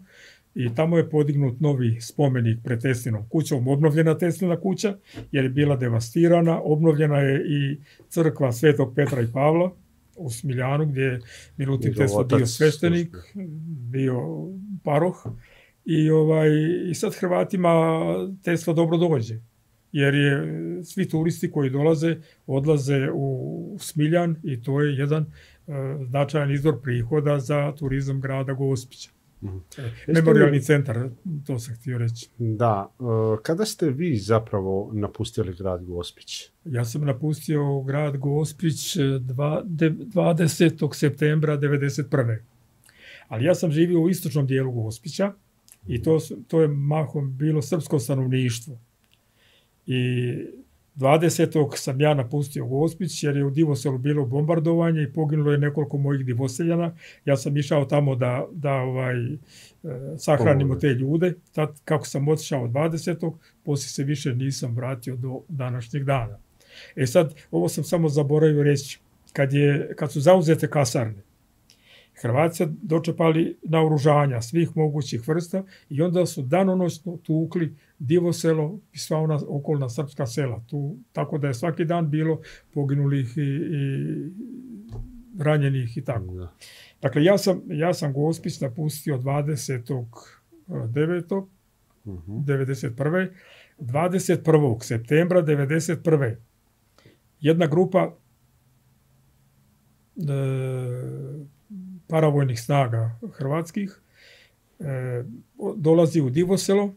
i tamo je podignut novi spomenik pred Teslinom kućom, obnovljena Teslina kuća jer je bila devastirana, obnovljena je i crkva Svetog Petra i Pavla u Smiljanu gdje je Milutin Tesla bio sveštenik, bio paroh i, ovaj, i sad Hrvatima Tesla dobro dođe. Jer je svi turisti koji dolaze, odlaze u Smiljan i to je jedan uh, značajan izvor prihoda za turizam grada Gospića. Mm-hmm. Memorijalni centar, to sam htio reći. Da, uh, kada ste vi zapravo napustili grad Gospić? Ja sam napustio grad Gospić dvadesetog septembra devedeset prve. Ali ja sam živio u istočnom dijelu Gospića i to, to je mahom bilo srpsko stanovništvo. I dvadesetog sam ja napustio Gospić jer je u Divoselu bilo bombardovanje i poginulo je nekoliko mojih Divoseljana. Ja sam išao tamo da, da ovaj, sahranimo te ljude. Tad, kako sam otišao dvadesetog poslije se više nisam vratio do današnjeg dana. E sad, ovo sam samo zaboravio reći. Kad, je, kad su zauzete kasarne, Hrvati su dočepali naoružanja svih mogućih vrsta i onda su danonoćno tukli Divoselo i sva ona okolna srpska sela. Tu, tako da je svaki dan bilo poginulih i, i ranjenih i tako. Da. Dakle, ja sam, ja sam Gospić napustio dvadesetog devetog devedeset prve. dvadeset prvog septembra devedeset prve. Jedna grupa e, paravojnih snaga hrvatskih e, dolazi u Divoselo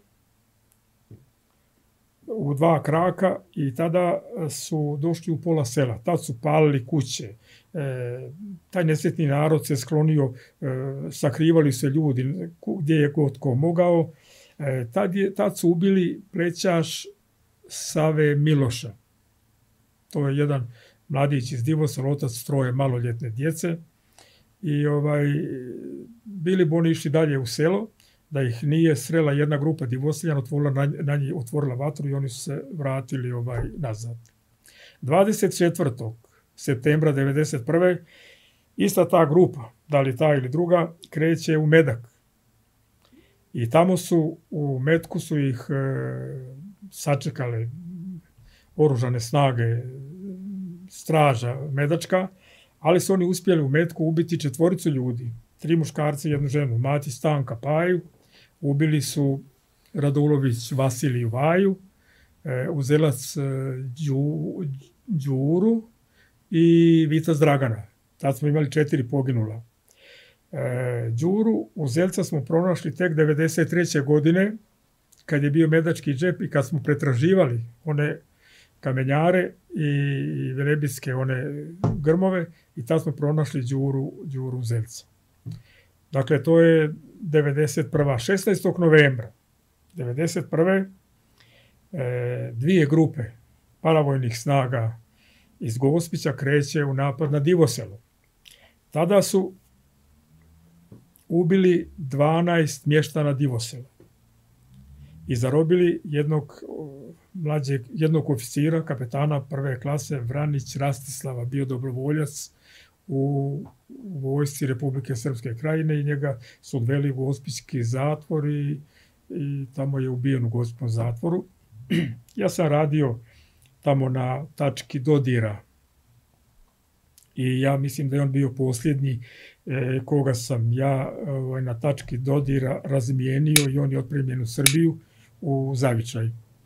u dva kraka i tada su došli u pola sela. Tad su palili kuće. E, taj nesretni narod se sklonio, e, sakrivali se ljudi gdje je god ko mogao. E, tad, je, tad su ubili plećaš Save Miloša. To je jedan mladić iz Divosela, otac troje maloljetne djece. I ovaj, bili bi oni išli dalje u selo, da ih nije srela jedna grupa Divoseljana, otvorila na, na njih otvorila vatru i oni su se vratili ovaj, nazad. dvadeset četvrtog septembra devedeset prve. ista ta grupa, da li ta ili druga, kreće u Medak. I tamo su, u Metku su ih e, sačekale oružane snage straža medačka, ali su oni uspjeli u Metku ubiti četvoricu ljudi, tri muškarca i jednu ženu, Mati Stanka Paju, ubili su Radulović Vasiliju Vaju, e, Uzelac e, Đu, Đuru i Vicac Dragana. Tad smo imali četiri poginula. E, Đuru Uzelca smo pronašli tek devedeset treće godine, kad je bio medački džep i kad smo pretraživali one kamenjare i velebitske one grmove i tad smo pronašli Đuru, Đuru Uzelca. Dakle, to je devedeset prva. šesnaestog novembra devedeset prve. E, dvije grupe paravojnih snaga iz Gospića kreće u napad na Divoselo. Tada su ubili dvanaest mještana Divosela i zarobili jednog mlađeg, jednog oficira, kapetana prve klase, Vranić Rastislava, bio dobrovoljac u vojsci Republike Srpske Krajine i njega su odveli u gospićki zatvor i, i tamo je ubijen u gospićkom zatvoru. Ja sam radio tamo na tački dodira i ja mislim da je on bio posljednji e, koga sam ja e, na tački dodira razmijenio i on je otpremljen u Srbiju u Zavičaj.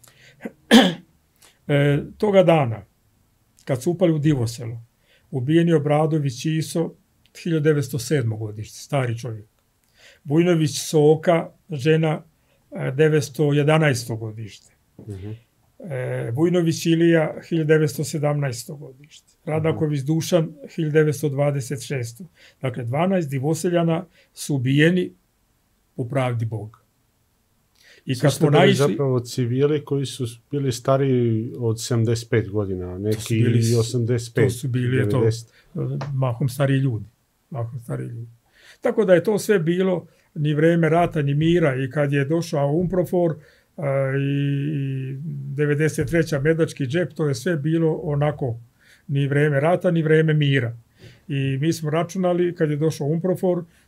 e, toga dana, kad su upali u Divoselo, ubijen je Obradović Iso, hiljadu devetsto sedme. godište, stari čovjek. Vujnović Soka, žena, devetsto jedanaesto. godište. Uh-huh. E, Vujnović Ilija, hiljadu devetsto sedamnaesto. godište. Radaković Dušan, hiljadu devetsto dvadeset šeste. Dakle, dvanaest Divoseljana su ubijeni po pravdi Boga. I kad smo naišli... zapravo civili koji su bili stariji od sedamdeset pet godina, neki bili, osamdeset pet. To su bili to, mahom stariji ljudi. Mahom stariji ljudi. Tako da je to sve bilo ni vreme rata, ni mira. I kad je došao UNPROFOR uh, i devedeset treća medački džep, to je sve bilo onako ni vreme rata, ni vreme mira. I mi smo računali, kad je došao UNPROFOR,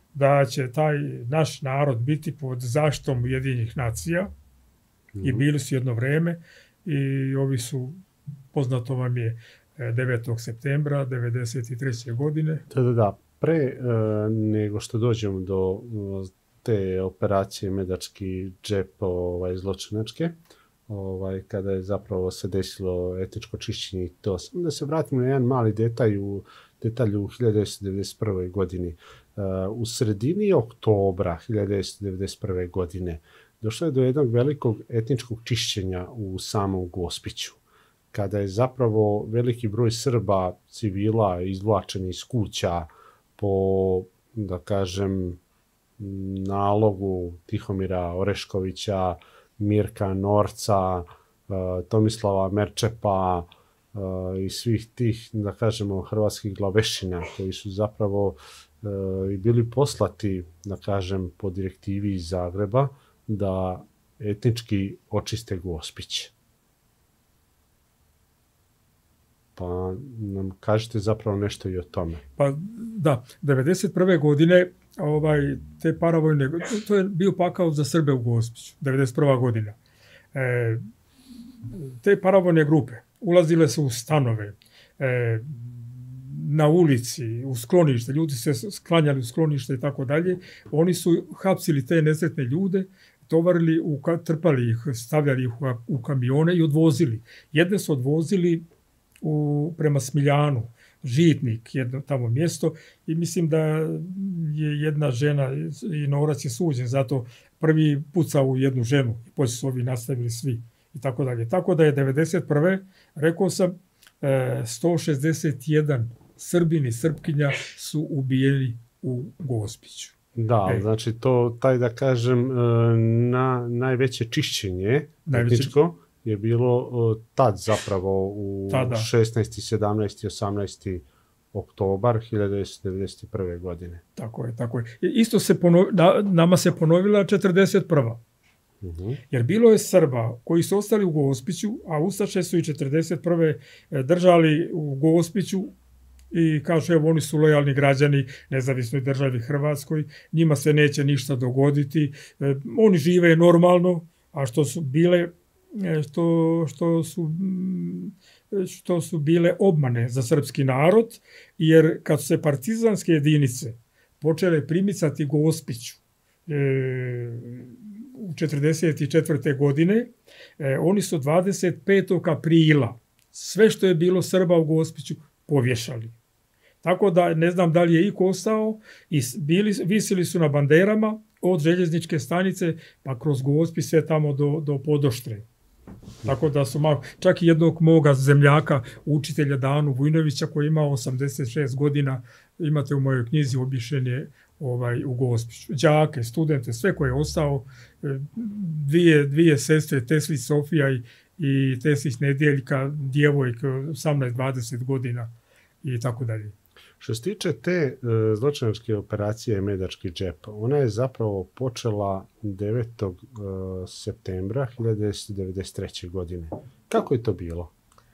da će taj naš narod biti pod zaštitom Ujedinjenih nacija mm-hmm. i bili su jedno vreme i ovi su, poznato vam je, devetog septembra devedeset treće. godine. Da, da, da. Pre e, nego što dođemo do te operacije Medački džep ovaj, zločinačke, ovaj, kada je zapravo se desilo etničko čišćenje i to. Da se vratimo na jedan mali detalj u, detalj u hiljadu devetsto devedeset prve. godini. Uh, u sredini oktobra hiljadu devetsto devedeset prve. godine došlo je do jednog velikog etničkog čišćenja u samom Gospiću, kada je zapravo veliki broj Srba, civila izvlačen iz kuća po, da kažem, nalogu Tihomira Oreškovića, Mirka Norca, Tomislava Merčepa i svih tih, da kažemo, hrvatskih glavešina koji su zapravo i bili poslati, da kažem, po direktivi iz Zagreba da etnički očiste Gospić. Pa nam kažete zapravo nešto i o tome. Pa da, devedeset prve. godine ovaj, te paravojne, to je bio pakao za Srbe u Gospiću, devedeset prva. godina. E, te paravojne grupe ulazile su u stanove, e, na ulici, u sklonište, ljudi se sklanjali u sklonište i tako dalje. Oni su hapsili te nesretne ljude, tovarili, u, trpali ih, stavljali ih u, u kamione i odvozili. Jedne su odvozili u, prema Smiljanu, Žitnik, jedno tamo mjesto, i mislim da je jedna žena i Norac je suđen, zato prvi pucao u jednu ženu i poslije su ovi nastavili svi i tako dalje. Tako da je devedeset prve. rekao sam, sto šezdeset jedan Srbin i Srpkinja su ubijeni u Gospiću. Da, e. znači to, taj da kažem, na, najveće čišćenje etničko je bilo tad zapravo u Tada. šesnaesti, sedamnaesti, osamnaesti oktobar hiljadu devetsto devedeset prve. godine. Tako je, tako je. Isto se ponovi, na, nama se ponovila četrdeset prva. Uh-huh. Jer bilo je Srba koji su ostali u Gospiću, a ustaše su i četrdeset prve. držali u Gospiću i kažu, evo, oni su lojalni građani nezavisnoj državi Hrvatskoj, njima se neće ništa dogoditi, e, oni žive normalno, a što su bile što, što su što su bile obmane za srpski narod, jer kad su se partizanske jedinice počele primicati Gospiću e, u četrdeset četvrte. godine, e, oni su dvadeset petog aprila sve što je bilo Srba u Gospiću povješali. Tako da ne znam da li je iko ostao i bili, visili su na banderama od željezničke stanice pa kroz Gospić sve tamo do, do Podoštre. Tako da su malo, čak i jednog moga zemljaka, učitelja Danu Vujnovića koji ima osamdeset šest godina, imate u mojoj knjizi obješenje ovaj, u Gospiću. Đake, studente, sve koje je ostao, dvije, dvije sestre, Teslić Sofija i, i Teslić Nedjeljka, djevojka osamnaest dvadeset godina i tako dalje. Što se tiče te uh, zločinačke operacije Medački džep, ona je zapravo počela devetog septembra hiljadu devetsto devedeset treće. godine. Kako je to bilo?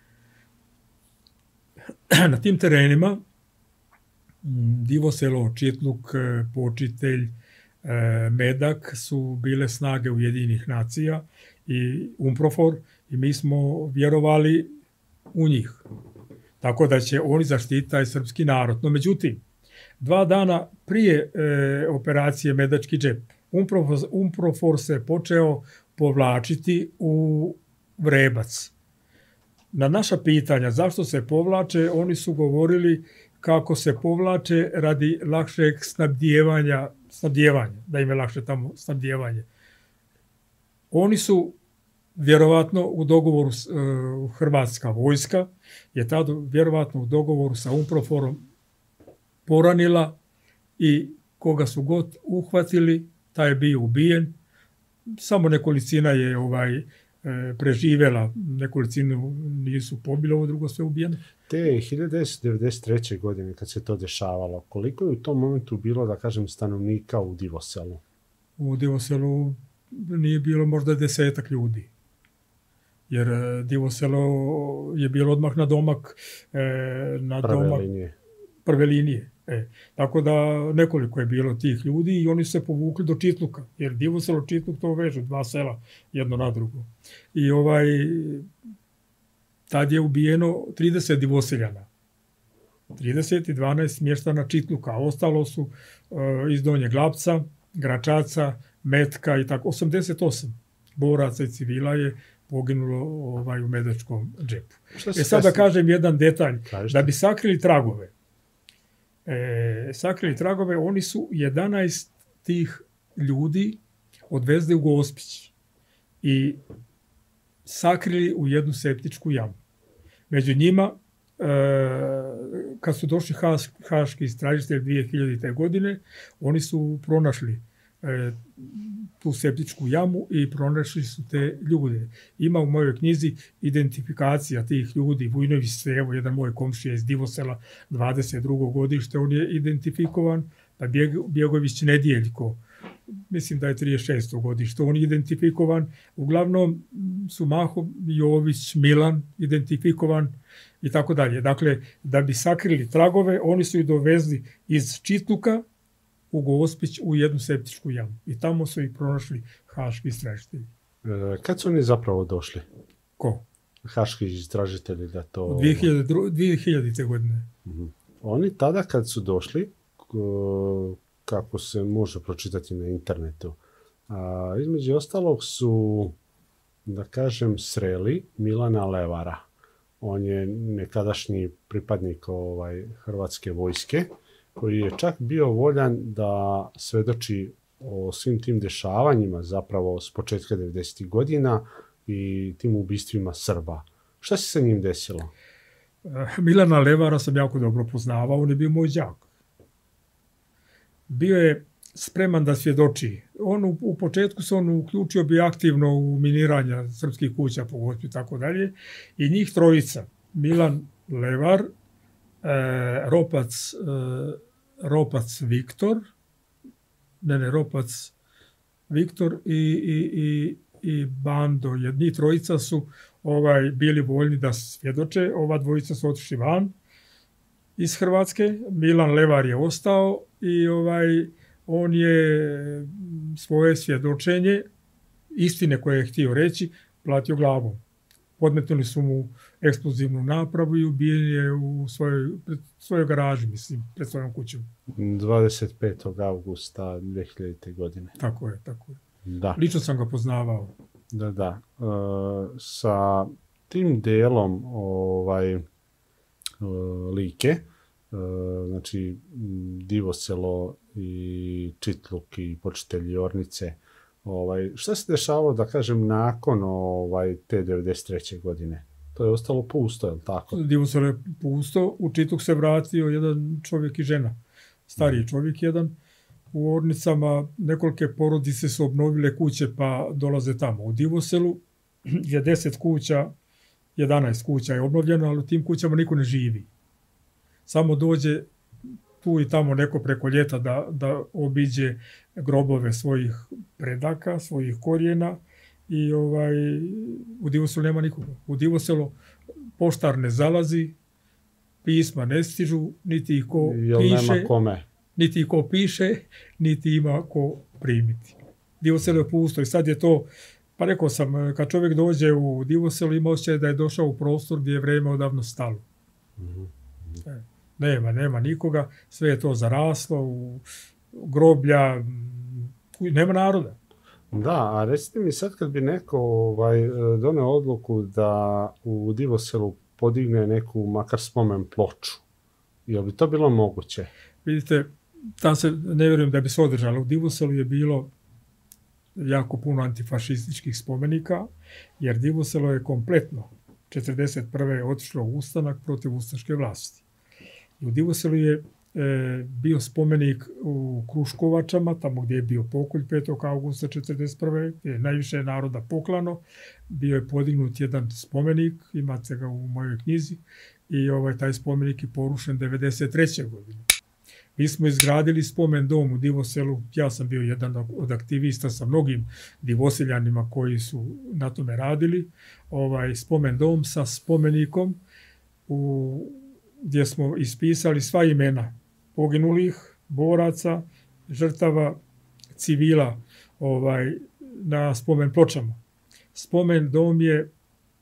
Na tim terenima Divoselo, Čitluk, Počitelj, Medak su bile snage Ujedinjenih nacija i UNPROFOR i mi smo vjerovali u njih. Tako da će oni zaštiti taj srpski narod. No međutim, dva dana prije e, operacije Medački džep, UNPROFOR, UNPROFOR se počeo povlačiti u Vrebac. Na naša pitanja zašto se povlače, oni su govorili kako se povlače radi lakšeg snabdijevanja, snabdijevanja, da im je lakše tamo snabdijevanje. Oni su vjerovatno u dogovoru s, uh, Hrvatska vojska je tada vjerovatno u dogovoru sa UNPROFORom poranila i koga su god uhvatili, taj je bio ubijen. Samo nekolicina je ovaj, e, preživjela, nekolicinu nisu pobili, ovo drugo sve ubijeno. Te hiljadu devetsto devedeset treće. godine kad se to dešavalo, koliko je u tom momentu bilo, da kažem, stanovnika u Divoselu? U Divoselu nije bilo možda desetak ljudi. Jer Divoselo je bilo odmah na domak, e, na prve domak linije. prve linije. E, tako da nekoliko je bilo tih ljudi i oni su se povukli do Čitluka, jer Divoselo Čitluk to vežu, dva sela, jedno na drugo. I ovaj, tad je ubijeno trideset Divoseljana. trideset i dvanaest mještana Čitluka, a ostalo su uh, iz Donjeg Lapca, Gračaca, Metka i tako. osamdeset osam boraca i civila je poginulo ovaj, u Medačkom džepu. E sad da kažem jedan detalj. Da bi sakrili tragove, e, sakrili tragove, oni su jedanaest tih ljudi odvezli u Gospić i sakrili u jednu septičku jamu. Među njima, e, kad su došli haš, haški istražitelji dvije hiljadite. godine, oni su pronašli e, tu septičku jamu i pronašli su te ljude. Ima u mojoj knjizi identifikacija tih ljudi. Vujnović Stevo, jedan moj komšija iz Divosela, dvadeset drugo godište, on je identifikovan, pa Bjegović Nedjeljko, mislim da je trideset šesto godište, on je identifikovan. Uglavnom su mahom Jović, Milan identifikovan i tako dalje. Dakle, da bi sakrili tragove, oni su ih dovezli iz Čitluka u Gospić u jednu septičku jamu. I tamo su ih pronašli haški istražitelji. E, kad su oni zapravo došli? Ko? Haški istražitelji da to... dvije hiljadite. godine. Uh-huh. Oni tada kad su došli, kako se može pročitati na internetu, a, između ostalog su, da kažem, sreli Milana Levara. On je nekadašnji pripadnik ovaj, Hrvatske vojske, koji je čak bio voljan da svedoči o svim tim dešavanjima zapravo s početka devedesetih godina i tim ubistvima Srba. Šta se sa njim desilo? Milana Levara sam jako dobro poznavao, on je bio moj đak. Bio je spreman da svjedoči. On u, u početku se on uključio bi aktivno u miniranje srpskih kuća po Gospiću i tako dalje. I njih trojica, Milan Levar, e, Ropac, e, Ropac Viktor, ne ne, Ropac Viktor i, i, i, i Bando, jedni trojica su ovaj, bili voljni da svjedoče, ova dvojica su otišli van iz Hrvatske, Milan Levar je ostao i ovaj, on je svoje svjedočenje, istine koje je htio reći, platio glavom. Podmetnuli su mu eksplozivnu napravu i ubijen je u svojoj, svojoj garaži, mislim, pred svojom kućom. dvadeset petog avgusta dvije hiljadite. godine. Tako je, tako je. Da. Lično sam ga poznavao. Da, da. E, sa tim delom ovaj, e, Like, e, znači Divoselo i Čitluk i počitelji Ornice, ovaj, šta se dešavalo, da kažem, nakon ovaj, te devedeset treće. godine? To je ostalo pusto, je li tako? Divoselo je pusto, u Čitluk se vratio jedan čovjek i žena, stariji čovjek jedan. U Ornicama nekolike porodice su obnovile kuće pa dolaze tamo. U Divoselu je deset kuća, jedanaest kuća je obnovljeno, ali u tim kućama niko ne živi. Samo dođe tu i tamo neko preko ljeta da, da obiđe grobove svojih predaka, svojih korijena i ovaj, u Divoselu nema nikoga. U Divoselu poštar ne zalazi, pisma ne stižu, niti ih ko Jel piše. Nema kome? Niti ih ko piše, niti ima ko primiti. Divoselo je pusto i sad je to, pa rekao sam, kad čovjek dođe u Divoselo ima osjećaj da je došao u prostor gdje je vrijeme odavno stalo. Mm-hmm. Nema, nema nikoga, sve je to zaraslo, u groblja, nema naroda. Da, a recite mi sad kad bi neko ovaj, doneo odluku da u Divoselu podigne neku makar spomen ploču, je li bi to bilo moguće? Vidite, tam se ne vjerujem da bi se održalo. U Divoselu je bilo jako puno antifašističkih spomenika, jer Divoselo je kompletno četrdeset prve otišlo u ustanak protiv ustaške vlasti. I u Divoselu je e, bio spomenik u Kruškovačama, tamo gdje je bio pokolj petog avgusta četrdeset prve gdje je najviše naroda poklano. Bio je podignut jedan spomenik, imate ga u mojoj knjizi, i ovaj, taj spomenik je porušen devedeset treće. godine. Mi smo izgradili spomen dom u Divoselu, ja sam bio jedan od aktivista sa mnogim divoseljanima koji su na tome radili, ovaj, spomen dom sa spomenikom u, gdje smo ispisali sva imena poginulih boraca, žrtava civila ovaj, na spomen pločama. Spomen dom je e,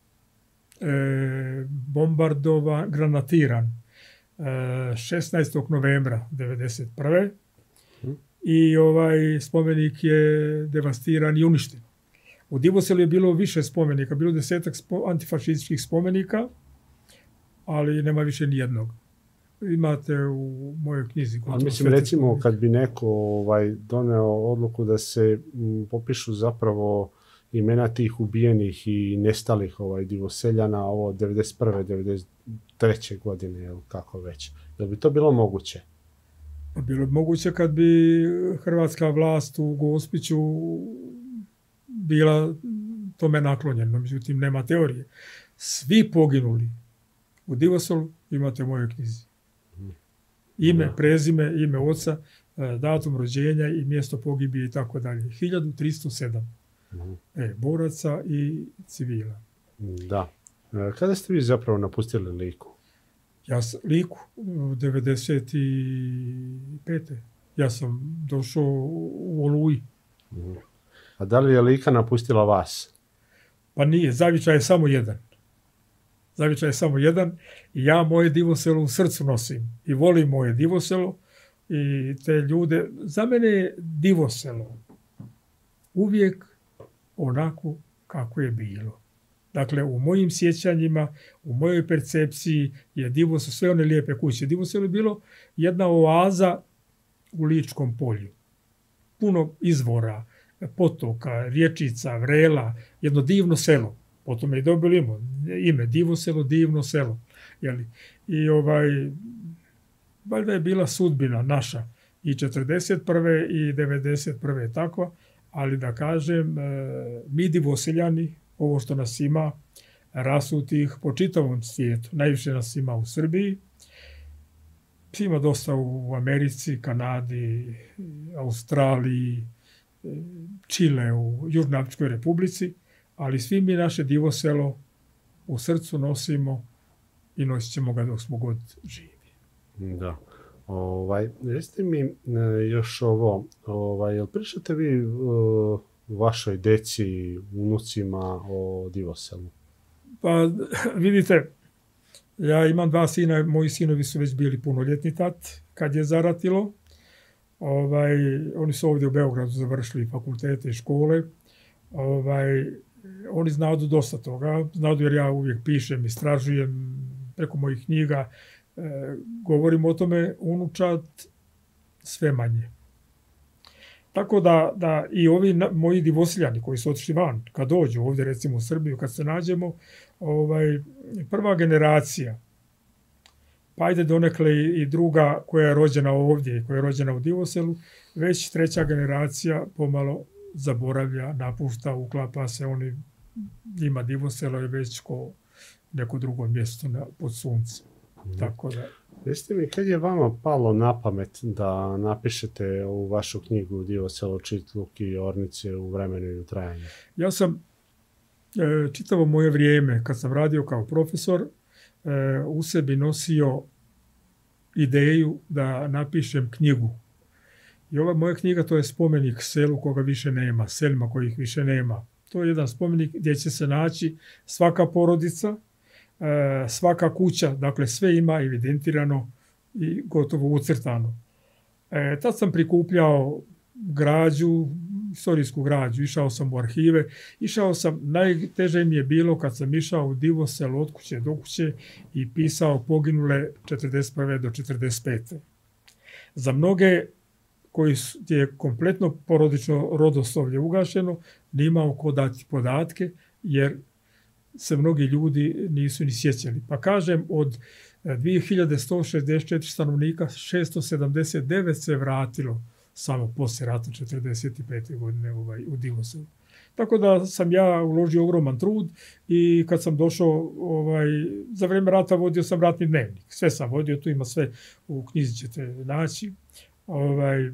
bombardovan, granatiran e, šesnaestog novembra devedeset prve. I ovaj spomenik je devastiran i uništen. U Divoselu je bilo više spomenika, bilo desetak spo, antifašističkih spomenika, ali nema više ni jednog. Imate u mojoj knjizi. Ali mislim, recimo, spomenika. Kad bi neko ovaj, doneo odluku da se m, popišu zapravo imena tih ubijenih i nestalih ovaj, Divoseljana, ovo devedeset prve devedeset treće godine, ili kako već, da bi to bilo moguće? Bilo bi moguće kad bi hrvatska vlast u Gospiću bila tome naklonjena, međutim nema teorije. Svi poginuli u Divoselu imate u mojoj knjizi. Ime, prezime, ime oca, datum rođenja i mjesto pogibije i tako dalje. hiljadu tristo sedam e, boraca i civila. Da. Kada ste vi zapravo napustili Liku? Ja sam Liku u devedeset pete. Ja sam došao u Oluji. A da li je Lika napustila vas? Pa nije, zavičaj je samo jedan. Zavičaj je samo jedan i ja moje Divoselo u srcu nosim. I volim moje Divoselo i te ljude. Za mene je Divoselo uvijek onako kako je bilo. Dakle, u mojim sjećanjima, u mojoj percepciji je Divoselo, sve one lijepe kuće. Divoselo je bilo jedna oaza u Ličkom polju. Puno izvora, potoka, rječica, vrela, jedno divno selo. Potom je i dobilo ime, ime Divoselo, divno selo. Jeli? I ovaj, valjda je bila sudbina naša i četrdeset prve i devedeset prve takva, ali da kažem, mi Divoseljani, ovo što nas ima, rasutih po čitavom svijetu. Najviše nas ima u Srbiji, ima dosta u Americi, Kanadi, Australiji, Čile, u Južnoafričkoj Republici, ali svi mi naše Divoselo u srcu nosimo i nosit ćemo ga dok smo god živi. Da. Ovaj, recite mi još ovo, ovaj, jel pričate vi uh, vašoj deci, unucima o Divoselu? Pa vidite, ja imam dva sina, moji sinovi su već bili punoljetni tad kad je zaratilo. Ovaj, oni su ovdje u Beogradu završili fakultete i škole. Ovaj, oni znaju dosta toga, znaju jer ja uvijek pišem, istražujem preko mojih knjiga, e, govorim o tome, unučad sve manje. Tako da, da i ovi na, moji Divoseljani koji su otišli van, kad dođu ovdje recimo u Srbiju, kad se nađemo, ovaj, prva generacija, pa ajde donekle i druga koja je rođena ovdje i koja je rođena u Divoselu, već treća generacija pomalo zaboravlja, napušta, uklapa se, oni, njima Divoselo je već ko neko drugo mjesto na, pod suncem. Mm. Tako da... Recite mi, kad je vama palo na pamet da napišete ovu vašu knjigu Divoselo, Čitluk i Ornice u vremenu i u trajanju? Ja sam e, čitavo moje vrijeme, kad sam radio kao profesor, e, u sebi nosio ideju da napišem knjigu. I ova moja knjiga to je spomenik selu koga više nema, selima kojih više nema. To je jedan spomenik gdje će se naći svaka porodica, svaka kuća, dakle sve ima evidentirano i gotovo ucrtano. E, tad sam prikupljao građu, istorijsku građu, išao sam u arhive, išao sam, najteže mi je bilo kad sam išao u Divoselo od kuće do kuće i pisao poginule četrdeset prve do četrdeset pete. Za mnoge koji su, je kompletno porodično rodoslovlje ugašeno, nimao ko dati podatke, jer se mnogi ljudi nisu ni sjećali. Pa kažem, od dvije hiljade sto šezdeset četiri stanovnika, šesto sedamdeset devet se vratilo samo poslije rata četrdeset pete godine ovaj, u Divoselu. Tako da sam ja uložio ogroman trud i kad sam došao, ovaj, za vrijeme rata vodio sam ratni dnevnik. Sve sam vodio, tu ima sve, u knjizi ćete naći. Ovaj,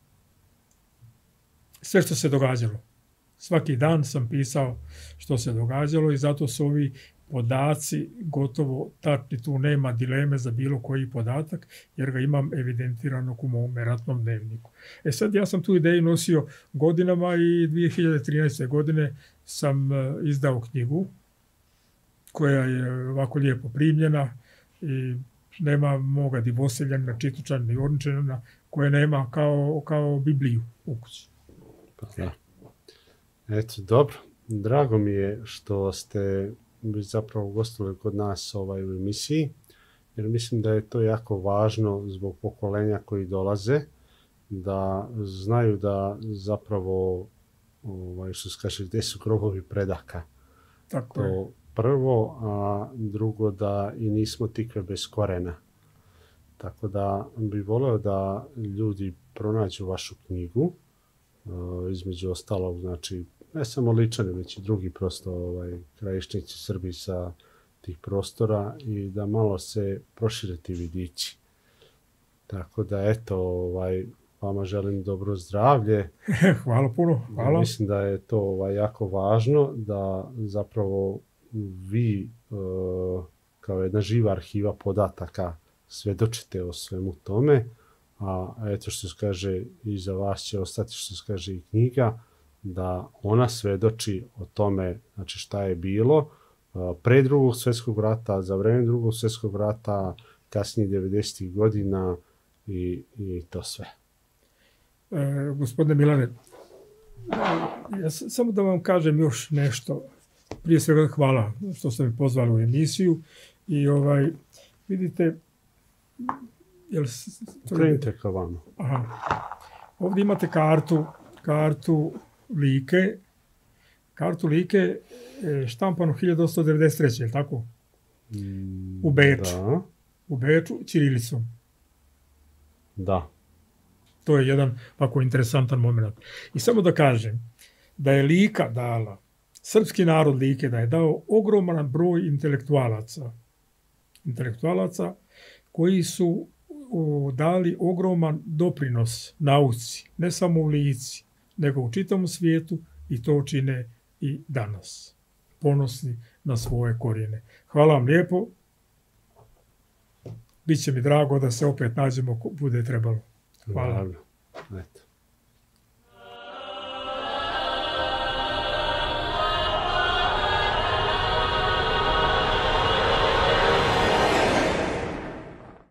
sve što se događalo. Svaki dan sam pisao što se događalo i zato su ovi podaci gotovo tačni, tu nema dileme za bilo koji podatak, jer ga imam evidentiranog u mom ratnom dnevniku. E sad, ja sam tu ideju nosio godinama i dvije hiljade trinaeste. godine sam izdao knjigu koja je ovako lijepo primljena i nema moga Divoseljana, Čitučana i Orničana koje nema kao, kao Bibliju u kući. Pa da. Eto, dobro. Drago mi je što ste zapravo gostovali kod nas ovaj, u emisiji, jer mislim da je to jako važno zbog pokolenja koji dolaze, da znaju da zapravo, ovaj, što se kaže, gdje su grobovi predaka. Tako to je. Prvo, a drugo da i nismo tikve bez korena. Tako da bi volio da ljudi pronađu vašu knjigu, između ostalog, znači, ne samo Ličani, već i drugi prosto ovaj, krajišnici Srbi sa tih prostora i da malo se prošire ti vidići. Tako da, eto, ovaj, vama želim dobro zdravlje. Hvala puno, hvala. Mislim da je to ovaj, jako važno, da zapravo vi kao jedna živa arhiva podataka svjedočite o svemu tome, a eto što se kaže, iza vas će ostati što se kaže i knjiga, da ona svjedoči o tome, znači šta je bilo pre drugog svjetskog rata, za vrijeme drugog svjetskog rata, kasnije devedesetih godina i, i to sve. E, gospodine Milane, ja samo da vam kažem još nešto. Prije svega hvala što ste me pozvali u emisiju i ovaj, vidite, jel... Krenite ka vama. Aha. Ovdje imate kartu, kartu Like, kartu Like štampanu hiljadu osamsto devedeset treće. je li tako? Mm, u Beču. Da. U Beču, ćirilicom. Da. To je jedan ovako interesantan moment. I samo da kažem da je Lika dala, srpski narod Like da je dao ogroman broj intelektualaca, intelektualaca koji su o, dali ogroman doprinos nauci, ne samo u Lici, nego u čitavom svijetu i to čine i danas. Ponosni na svoje korijene. Hvala vam lijepo. Biće mi drago da se opet nađemo ko bude trebalo. Hvala. Eto.